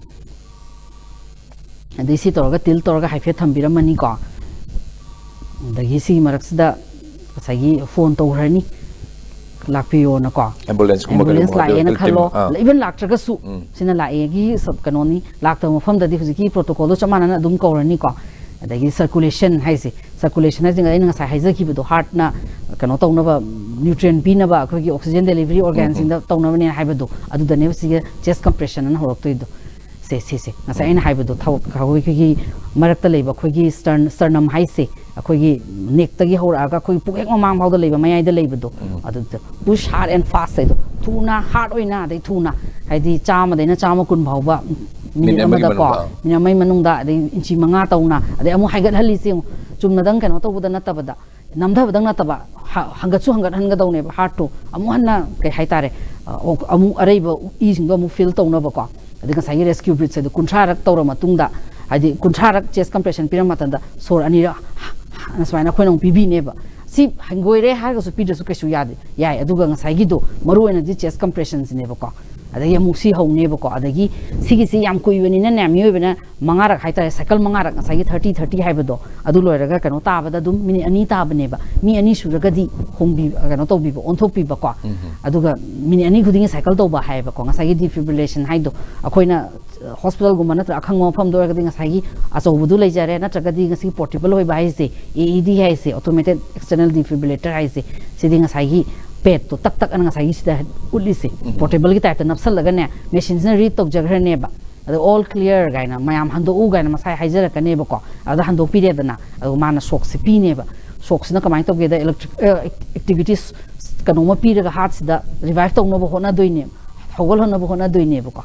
ꯑꯗꯩ ꯁꯤ ꯇꯧꯔꯒ ꯇꯤꯜ ꯇꯧꯔꯒ ꯍꯥꯏꯐꯦꯠ ꯊꯝꯕꯤꯔꯝꯃꯅꯤꯀꯣ ꯑꯗꯒꯤ ꯁꯤꯒꯤ ꯃꯔꯛꯁꯤꯗ ꯉꯁꯥꯏꯒꯤ ꯐꯣꯟ ꯇꯧꯈ꯭ꯔꯅꯤ ꯂꯥꯛꯄꯤꯌꯣꯅꯀꯣ ꯑꯦꯝꯕꯨꯂꯦꯟꯁ ꯂꯥꯛꯑꯦꯅ ꯈꯜꯂꯣ ꯏꯚꯟ ꯂꯥꯛꯇ꯭ꯔꯒꯁꯨ ꯁꯤꯅ ꯂꯥꯛꯑꯦꯒꯤ ꯀꯩꯅꯣꯅꯤ ꯂꯥꯛꯇꯕ ꯃꯐꯝꯗꯗꯤ ꯍꯧꯖꯤꯛꯀꯤ ꯄ꯭ꯔꯣꯇꯣꯀꯣꯜꯗꯣ ꯆꯞ ꯃꯥꯟꯅꯅ ꯑꯗꯨꯝ ꯀꯧꯔꯅꯤꯀꯣ ꯑꯗꯒꯤ ꯁꯔꯀꯨꯂꯦꯁꯟ ꯍꯥꯏꯁꯦ ꯁꯔꯀꯨꯂꯦꯁꯟ ꯍꯥꯏꯁꯦ ꯑꯩꯅ ꯉꯁꯥꯏ ꯍꯥꯏꯖꯈꯤꯕꯗꯣ ꯍꯥꯔꯠꯅ ꯀꯩꯅꯣ ꯇꯧꯅꯕ ꯅ꯭ꯌꯨꯇ꯭ꯔꯤꯌꯦꯟ ꯄꯤꯅꯕ ꯑꯩꯈꯣꯏꯒꯤ ꯑꯣꯛꯁꯤꯖꯦꯟ ꯗꯦꯂꯤꯚꯔꯤ ꯑꯣꯔꯒꯥꯟꯁꯤꯡꯗ ꯇꯧꯅꯕꯅꯦ ꯍꯥꯏꯕꯗꯣ ꯑꯗꯨꯗꯅꯦꯕ ꯁꯤꯒꯤ ꯆꯦꯁ ꯀꯝꯄ꯭ꯔꯦꯁꯟ ꯑꯅ ꯍꯧꯔꯛꯇꯣꯏꯗꯣ ꯁꯤꯁꯦ ꯉꯁꯥꯏ ꯑꯩꯅ ꯍꯥꯏꯕꯗꯣ ꯑꯩꯈꯣꯏꯒꯤ ꯃꯔꯛꯇ ꯂꯩꯕ ꯑꯩꯈꯣꯏꯒꯤ ꯁ꯭ꯇꯔꯅꯝ ꯍꯥꯏꯁꯦ ꯑꯩꯈꯣꯏꯒꯤ ꯅꯦꯛꯇꯒꯤ ꯍꯧꯔꯛꯑꯒ ꯑꯩꯈꯣꯏꯒꯤ ꯄꯨꯛ ꯍꯦꯛ ꯃꯃꯥꯡ ꯐꯥꯎꯗ ꯂꯩꯕ ꯃꯌꯥꯏꯗ ꯂꯩꯕꯗꯣ ꯑꯗꯨꯗ ꯄꯨꯁ ꯍꯥꯔꯠ ꯑꯦꯟ ꯐꯥꯁ ꯍꯥꯏꯗꯣ ꯊꯨꯅ ꯍꯥꯔꯠ ꯑꯣꯏꯅ ꯑꯗꯩ ꯊꯨꯅ ꯍꯥꯏꯗꯤ 100ꯗꯩꯅ 120 ꯐꯥꯎꯕ ꯃꯤꯅꯤꯠ ꯑꯃꯗꯀꯣ ꯃꯤꯅꯤꯠ ꯑꯃꯒꯤ ꯃꯅꯨꯡꯗ ꯑꯗꯩ ꯏꯟꯆꯤ 5 ꯇꯧꯅ ꯑꯗꯩ ꯑꯃꯨꯛ ꯍꯥꯏꯒꯠꯍꯜꯂꯤꯁꯦ ꯆꯨꯝꯅꯗꯪ ꯀꯩꯅꯣ ꯇꯧꯕꯗ ꯅꯠꯇꯕꯗ ꯅꯝꯊꯕꯗꯪ ꯅꯠꯇꯕ ꯍꯪꯒꯠꯁꯨ ꯍꯪꯒꯠꯍꯟꯒꯗꯧꯅꯦꯕ ꯍꯥꯔꯠꯇꯣ ꯑꯃꯨꯛ ꯍꯟꯅ ꯀꯩ ꯍꯥꯏꯇꯥꯔꯦ ꯑꯃꯨꯛ ꯑꯔꯩꯕ ꯏꯁꯤꯡꯗꯣ ꯑꯃꯨꯛ ꯐꯤꯜ ꯇꯧꯅꯕꯀꯣ ꯑꯗꯩ ꯉꯁꯥꯏꯒꯤ ꯔꯦꯁꯀ꯭ꯌꯨ ꯕ꯭ꯔꯤꯠꯁ ꯍꯥꯏꯗꯣ 30ꯔꯛ ꯇꯧꯔ ꯃꯇꯨꯡꯗ ꯍꯥꯏꯗꯤ 30ꯔꯛ ꯆꯦꯁ ꯀꯝꯄ꯭ꯔꯦꯁꯟ ꯄꯤꯔ ꯃꯇꯝꯗ ꯁꯣꯔ 2ꯔꯛ ꯁꯨꯃꯥꯏꯅ ꯑꯩꯈꯣꯏꯅ ꯑꯃꯨꯛ ꯄꯤꯕꯤꯅꯦꯕ ꯁꯤ ꯍꯪꯒꯣꯏꯔꯦ ꯍꯥꯏꯔꯒꯁꯨ ꯄꯤꯗ꯭ꯔꯁꯨ ꯀꯩꯁꯨ ꯌꯥꯏ ꯑꯗꯨꯒ ꯉꯁꯥꯏꯒꯤꯗꯣ ꯃꯔꯨꯑꯣꯏꯅꯗꯤ ꯆꯦꯁ ꯀꯝꯄ꯭ꯔꯦꯁꯟꯁꯤꯅꯦꯕꯀꯣ adagi amu si hongne ba ko adagi sigi si yam kuibani na na miyo bana mangarak haita cycle mangarak ngasai 30 haibado adu loiraga kano tabada dum mini ani tabane ba mi ani suragadi hongbi kano to bi ba onthok bi ba ko aduga mini ani khuding cycle to ba haiba ko ngasai defibrillation haido akoina hospital gumana tra akhang mo pham do ga ding ngasai aso budu lai jare na tragadi ngasi portable hoi ba haise AED haise automated external defibrillator haise siding ngasai pet to tak an ngasai sida ulise portable ki type napsal laga ne machines na read tok jagre ne ba ado all clear gaina mayam hando u gaina masai haijara ka ne ba ko ada hando period na ado mana shock si pi ne ba shock sina kamai to ge da electric activities kanoma pi ga heart sida revive tong no ba hona doine hogol hona ba hona doine ba ko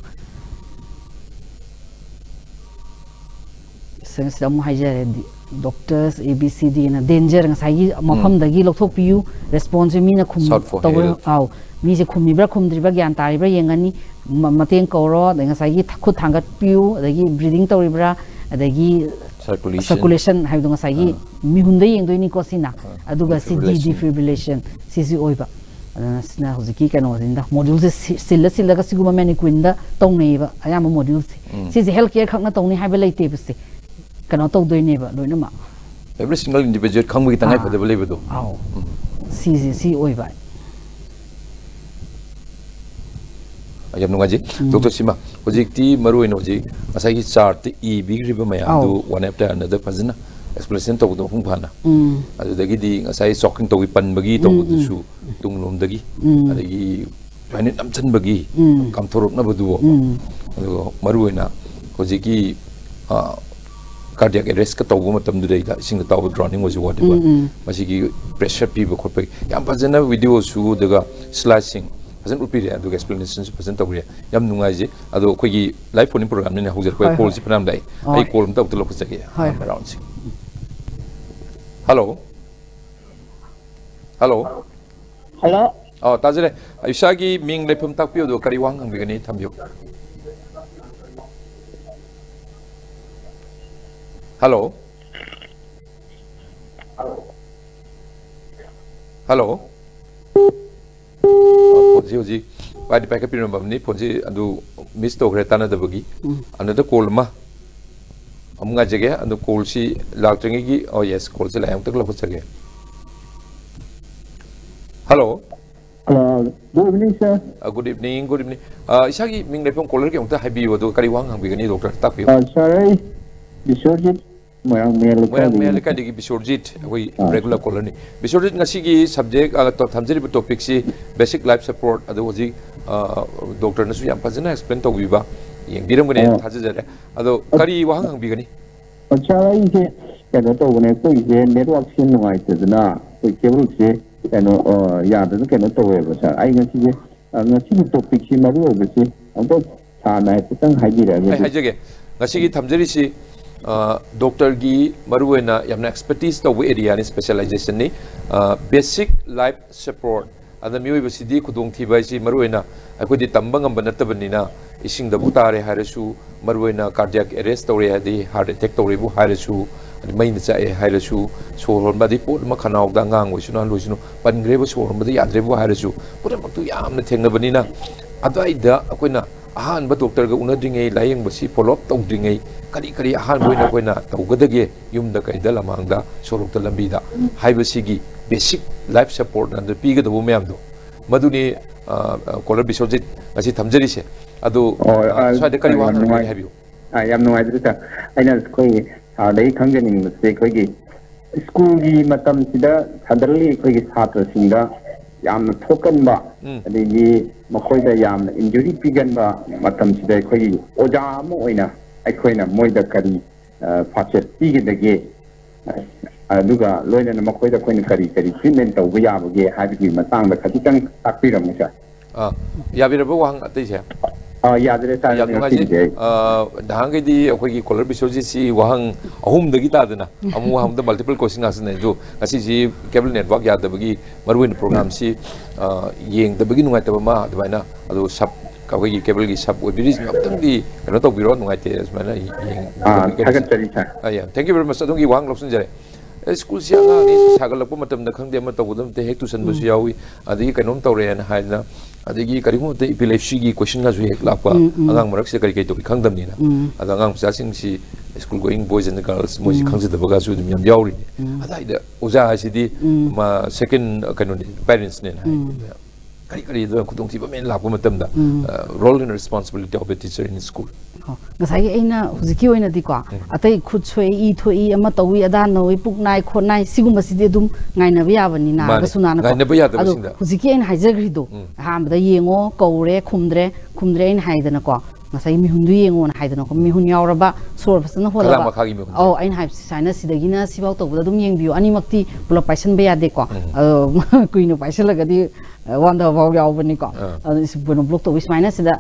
sense da mu haijara di doctors ABCD na danger ngasai mafam dagi lokthok piu response mi na khum to aw mi je khum mi bra khum dri ba gyan tari bra yengani mateng koro ngasai khut thangat piu dagi breathing to ribra dagi circulation hai do ngasai mi hunda yeng do ni ko sina aduga CD defibrillation CC oiba sina hoziki kano zinda module se silla ga siguma mani kwinda tong nei ba ayama module se healthcare khakna tong ni hai ba leite bse kano to do ni ba loina ma every single individual khangbi tangai phade bole bedo aw CCC oi ba ayam nungaji doctor sima hojikti maru ino ji asai ki chart e big riba mayam do one after another fazna explanation to do hung phana adu dagi di asai shocking to pan bagi to du su tung lom dagi adagi pani nam chan bagi kam thorok na badu adu maru ina hojiki cardiac arrest ka taw matam du dai da sing taw drowning was what ba masigi pressure people khop yam fazna video su daga slashing fazan upi re adu explanation su fazan tawri yam nungai je adu khoi gi live phone program ne haujar khoi call si pranam dai ai call mta utlo khosage around si hello oh tajre aisha gi ming le phum tak pi do kari wang ang bigani thambyo hello Hoji pai pai ka pinam bam ni ponji adu miss to gre tana da bagi another call ma amga jage adu call si lagtringi gi oh yes call si layam tak la phusage hello good evening sir good evening isagi ming le pon caller ke ongta habi odo kari wang hang bigani doctor tak pi sir Bishorjit Moyang Mel ka digi Bishorjit we regular caller ni Bishorjit ngasi gi subject to thamjeri topic si basic life support adu hoji doctor na su yam pazana explain to biba yeng biram gane thajare adu kari wang hang bigani acha ise kano to gane ko ise network sin ngai tedna ko cable se kano ya da kano to we ba ai ngasi topic si maru ba si ando thana tang haji ra hajage ngasi gi thamjeri si doctor gi maruena yamna expertise to area ni specialization ni basic life support and mi we sidi khudong thi bai si maruena akodi tambang am banatabani na ising da butare harasu maruena cardiac arrest to re di heart attack to re bu harasu mai na chae harasu so hon ba di pot ma khanau da ngang we suna loisunu pangre bu so hon ba di yadre bu harasu pura maktu yamna thengna bani na adai da akoina ahan ba doctor ga unadringai layeng ba si follow up tawdringai kari ahan boina koina tawgadage yumda kaida lamangda sorok ta lambi da haiba sigi basic life support and piga do mayam do maduni caller Bishorjit ngasi thamjari se adu swa de kari wa habiu yam no idrita aina koi dai khangani se koi gi school gi matam sida thadarli koi gi chhatra singda yam thokan ba adigi makoi da yam injury pigan ba matam sida koi gi oja mo oina aikoina moida kari facet pigidage aduga loina makoida koina kari treatment to ya bage habigi matang da khadikang takpiram sa yabiraba wang atai se yadre ta dahang di akhoi caller Bishorjit si wang ahum dagi ta dana amu wang da multiple question asne jo asi ji cable network ya da bagi marwin program si yeng da bagi nungai ta ma adwaina adu sub kawai cable gi sub obiri ngaptang di kano to biro nungai te asmana yeng hagan tari sa thank you very much adungi wang loksun jare school sia nga ni sagal lakpa matam da khangde ma to budam te hek tuition bu yawi adi kainom tawre na haina adagi karimu te epilepsy gi question ga ju hek lakpa agang marak se kari kai to khangdam ni na agang psa sing si school going boys and girls mo si khangje da baga su dum yam yauri adai da oja si di ma second kanu parents ne kari kari do kudong ti ba men lakpa matam da role and responsibility of a teacher in school ngasai aina huziki oina di kwa atai khut choi I thoi ama tawi ada noi puk nai khon nai sigum si de dum ngai na ya bani na ga suna na ngai na ba ya da sinda huziki aina haijagri do ha ba yengo kore khumdre aina haidana ko ngasai mi hundu yengo na haidana ko mi hun yauraba sor fasana hola oh aina haib saina sidagina sibau to dum yeng biu ani makti pula paisan ba ya de ko kuino paisal ga di wanda ba yaw bani ko is bono block to wismaina sida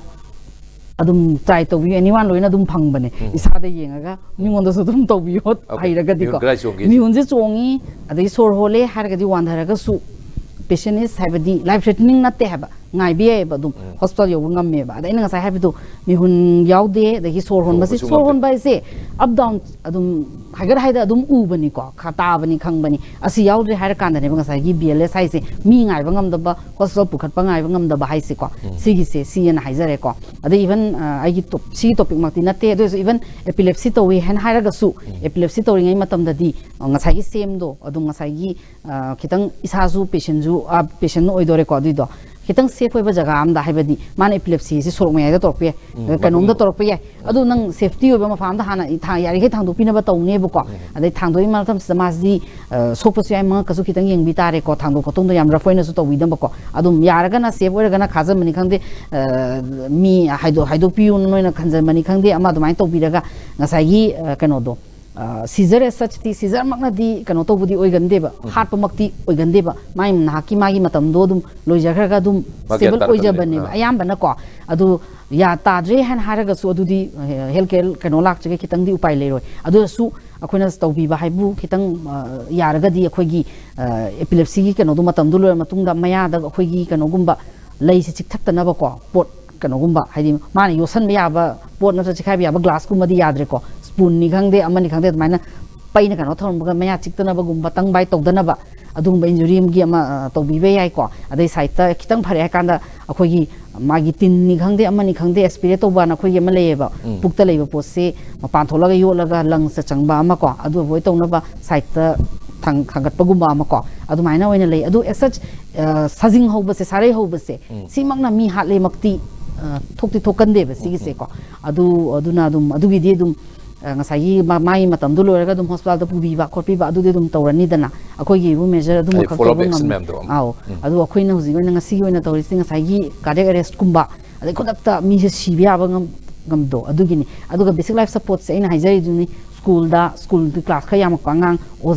adum try to bi anyone loina dum phang bane isa da yenga mi ngon da so dum to bi hot haira ga di ko mi hunje chongi adai sor hole har ga di wandhara ga su patient is have di life threatening na te have ngai bi ba dum hospital yo ngam me ba adai nga sai have to mi hun yaw de da ki sor hon ba se sor hon ba se up down adum hagar haida adum u bani ko khata bani khang bani asi yaw de har kan da ne ba sai gi BLS sai se mi ngai ba ngam da ba hospital pukhat pa ngai ba ngam da ba hai se ko si gi se si na haizare ko adai even ai gi top si topic makti na te do even epilepsy to we han haira ga su epilepsy to ngai matam da di nga sai gi sem do adum nga sai gi kitang isa zu patient ju patient no oidore ko di do kitang safe hoiba jaga am da haibadi man epilepsy si sorok me da torpe kanom da torpe ya adu nang safety hoiba ma fam da hana tha yari he thangdu pina ba tawne bu ko adai thangdu ma tam samas di sopo su ai ma kasu kitang yeng bi tare ko thangdu ko tong do yam rafoina su to wi dam ba ko adum yaraga na safe hoiga na khaja mani khangde mi haido piu noina khanja mani khangde ama dumai to bi daga ngasai gi kano do Caesar as such the Caesar makna di kano to budi oi gande ba heart pamakti oi gande ba mai na ki magi matam do dum loija khar ga dum stable oi jabane ba ayam bana ko adu ya ta dre han haraga su adu di healthcare kano lak chege kitang di upai le roi adu su akoina stobi ba haibu kitang yaraga di akhoi gi epilepsy gi kano du matam du lo matung da maya da akhoi gi kano gumba lei se chik thak ta na ba ko pot kano gumba haidi mani yosan me ya ba pot na chikai ba ya ba glass gumba di yadre ko spoon ni khangde amani khangde maina paina kano thon ba maya chiktana ba gumba tang bai tawdana ba adum ba injury gi ama to bi be yai ko adai site ta kitang phare kanda akhoi gi magi tin ni khangde amani khangde aspirate to ba na khoi gi ma leye ba pukta leba pose mapan tholaga yolaga lang sa changba ama ko adu voi tawna ba site ta thang khangat pagumba ama ko adu maina oina lei adu such sajing hoba se sare hoba se simakna mi hatle makti thokti thokan de ba sigi se ko aduna dum adu gi de dum ngasai mai matam du loraga dum hospital da pubi ba khotpi ba adu de dum tawrani dana akoi gi ru measure dum khak to ngam aw adu akoi na huji na ngasi oina tawri sing ngasai gi cardiac arrest kumba ade khodakta mi se sibya ba ngam do adu gi ni adu ga basic life support se ina haijai du ni school class khayam ko ngang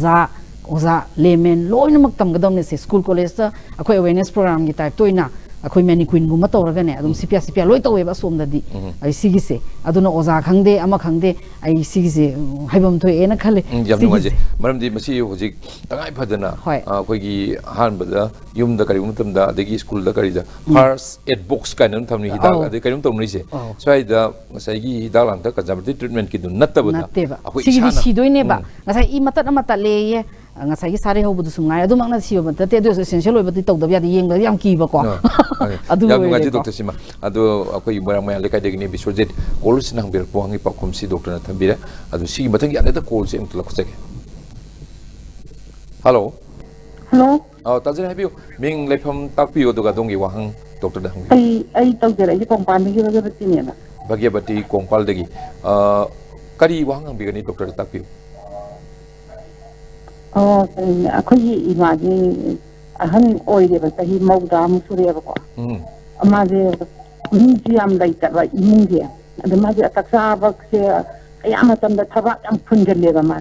oza layman loina mak tam gadam ne se school college ta akoi awareness program gi type toina akoi mani queen guma tawraga ne adum cpia loi tawe ba som da di ai sigi se aduna oza khangde ama khangde ai sigi se haibam thoi ena khale yam ngai maram di masi hojik tangai phadana akoi gi han bada yum da kari mutam da adegi school da kari da first aid box kan nam thamni hida ade karim tom ni se sai da ngasai gi hida lang da conservative treatment ki dun natta bada akoi sigi si doi ne ba ngasai i matat amata le ye ngasai gi sare hobu du sungai adu makna si ba ta te do essential oi ba ti tawda ya di yeng da yam ki ba ko adu yam ngai doctor sima adu akoi marang mai lekai degni biswajit call sinang bir puangi pakum si doctor na thambira adu si matang ya da call se emtla khosake hello tajin habiu ming lepham takpiu duga dongi wahang doctor da hangi ai tawjera ji kongpan gi ga bati ne na bagyabati kongpal degi kari wahang bi gani doctor takpiu akhoi ima ji ahan oi de ba tahi mauda mu sure ba ko ama je ni ji am lai ta ba imung ge ade ma je taksa ba se ayama tam da thaba am phunjal le ba ma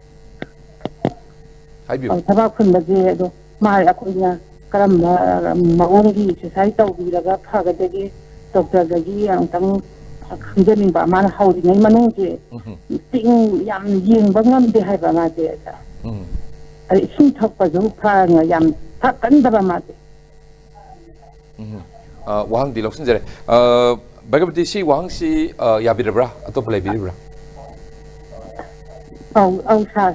habiu thaba phun ba je do ma akhoi na karam maung gi exercise taw bi daga phaga de gi doctor ga gi ang tang khunjaning ba ma hauri ngai manung je ting yam yeng ba ngam de hai ba ma je ai sing thak pa ju pha nga yam thak kan da ba ma wahang di loksin jare bagabati si wahang si yabirabra atop lebirabra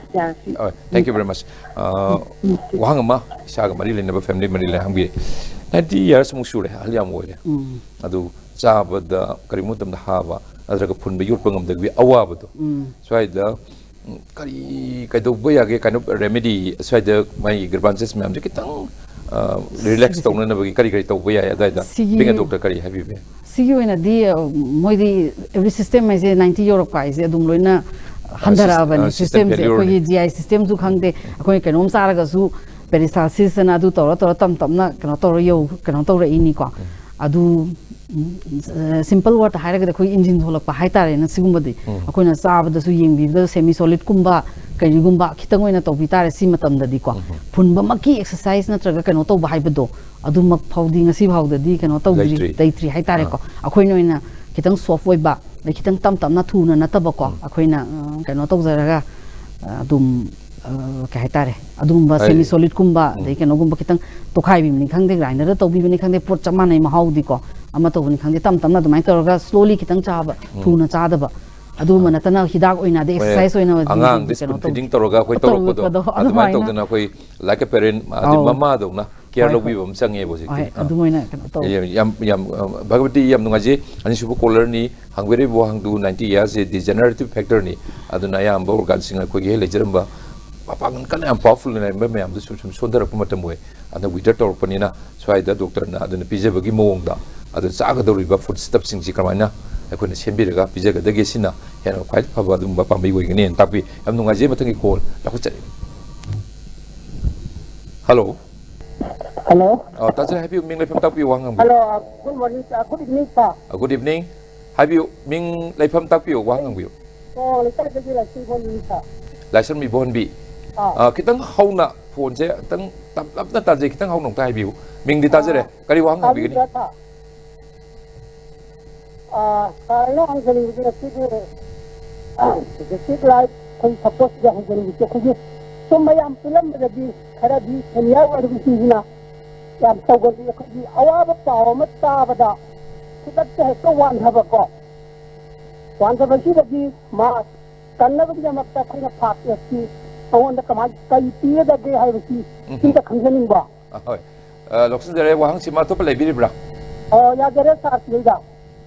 thank you very much wahang ma sa ga mari le na family mari le hang bi 90 years muk sure hal yam oile adu chabada karimutam da haba adraga phunba yurpa ngamda bi awaba do swaida kari kaido boya ge kind of remedy swaida mai grievances ma'am kitang relax tawna na bagi kari kari to boya da da binga doctor kari habi be sigi oina di moi di every system mai 90 euro price adum loina handara bani system je ko gi gi system zu khangde ko kenom sara ga su peristalsis na adu tor tam tam na kano tor yo kano tor ini ko adu simple word haira ga ko engine tholak pa haitare na sigumba di ko na sab da su yeng bi da semi solid kumba kari gumba khitang oina to bitare si matam da di ko phunba maki exercise na traga kano to ba haibdo adu mak phaudi ngasi phauda di kano to dai tri haitare ko akoi noina kitang soft oi ba le kitang tam tam na thuna na taba ko akoi na kano to zaraga adum kai tare adum ba semi solid kumba dei kano gumba kitang to khai bim ni khangde grinder to bi ni khangde pot chama nei mahau di ko ama to ni khangde tam tam na dumai to slowly kitang cha ba thuna cha da ba adu mana tana hidak oina de exercise oina angang this feeding to roga koi to ro ko do adumai to na koi like a parent adi mama do na care lo bi bam sange bo sikti adu moina kano to yam bhagavati yam nungaji ani subu color ni hangwere bo hangdu 90 years degenerative factor ni aduna yam bo organ singa ko ge lejeramba papangan kan am powerful na me am su sondara puma tamoy ada witer tor panina swaida doctor na aduna pije bagi mong da adu chaga do riba food steps sing ji kramana akona sembiraga pije ga dage sina hena khwai phaba dum ba pambi goi gani tapi am nunga je mathangi call la khu chari hello taja have you ming lai pham tak pi wang hello good morning good evening sir good evening have you ming lai pham tak pi wang ang bi oh le ta ji la si bon ni sir license mi bon bi kitang hauna phone je tang tap tap na ta je kitang hau nong tai biu ming di ta je re kari wang bi ni kalau ang galing ni si si like kung suppose dia ang galing ni ko so mayam film da bi khara bi kanya wa du si na yam so go ni ko awa ba pa ma ta ba da kitat te ko wan ha ba ko wan da ba si da bi ma kanna ba ya makta khina phat ya si awon da kamal kai pi da ge ha si sin da khangjaning ba hoi loksin jare wang si ma to pa lebi bra ya jare sar si da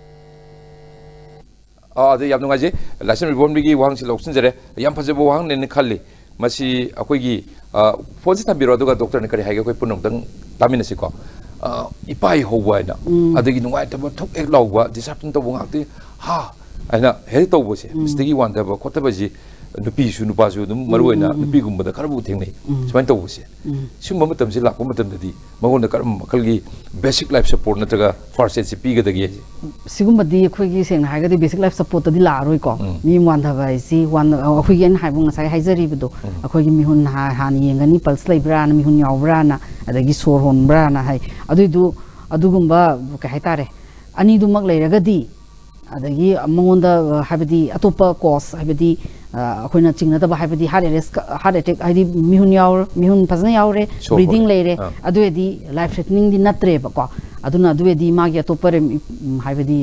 de yam nunga je license mi bon bi gi wang si loksin jare yam phaje bo wang ne khalli masi akoi gi phone si thabiro duga doctor ne kari haiga koi punong dang tamina si ko ipai howa na adagi nungai ta thok ek lawwa disappoint to bung akti ha aina he to bo se mistake wan da ba khota ba ji nupi su nupa su dum maroi na nupi gum da karabu thengnei smain to bo se sim mama tam si la ko matam da di magon da karam makal gi basic life support na taga first aid si pi ga da gi sigum di khoi gi seng ha ga di basic life support di la roi ko mi wan da ba si wan khoi gen hai bung sai hai jari bu do khoi gi mi hun ha ni yeng ni pulse lai bra na mi hun yaw bra na adagi sor hon bra na hai adugumba ka hai tare ani du mak lai ra ga di adagi amonda habidi atopa cause habidi akoina chingna da habidi heart attack hadi mihun phazna yaure breathing leire aduedi life threatening di natre ba ko aduna aduedi magi atopa habidi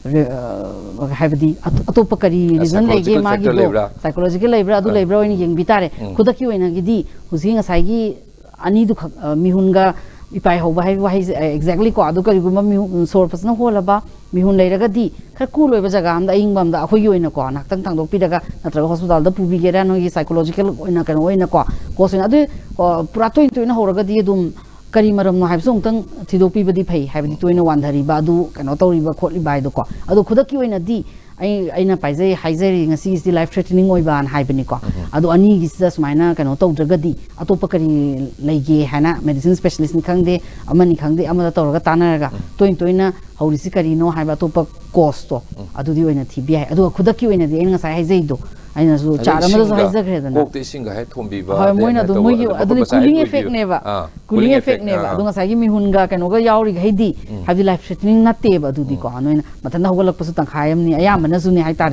atopa kari reason lege magi psychological labra adu labra oni yeng bitare khudaki oina gidi husinga saigi ani du mihun ga ipai ho ba hai exactly ko adu kari guma mi sor phazna hola ba mihun leiraga di khar ku loiba jaga am da ing bam da akhoi yoina ko nak tang tang dok pi daga natra hospital da pubi gera no gi psychological oina kan oina ko soina adu pura toina horaga di dum kari maram no haib song tang thidok pi badi phai haibdi toina wandhari ba du kano tori ba khotli bai do ko adu khudaki oina di aina paijai haijari ngasi is life threatening oi ban haibani ko adu ani gi sa smaina kano to dragadi atopa kari leige hana medicine specialist ni khangde amani khangde amada tawraga tanaraga toina haurisi kari no haiba atopa cost to adu di oina thibi hai adu khudaki oina di aina sai haijai do aina su chara ma so haija gre dana kokte singa hai thombi ba ha moina do moi adu ni cooling effect ne ba cooling effect ne ba adu ngasai gi mi hunga kano ga yauri gai di habi life threatening na te ba adu di ko anoina matana hogolak pasu tang khayam ni ayam na su ni hai tare ko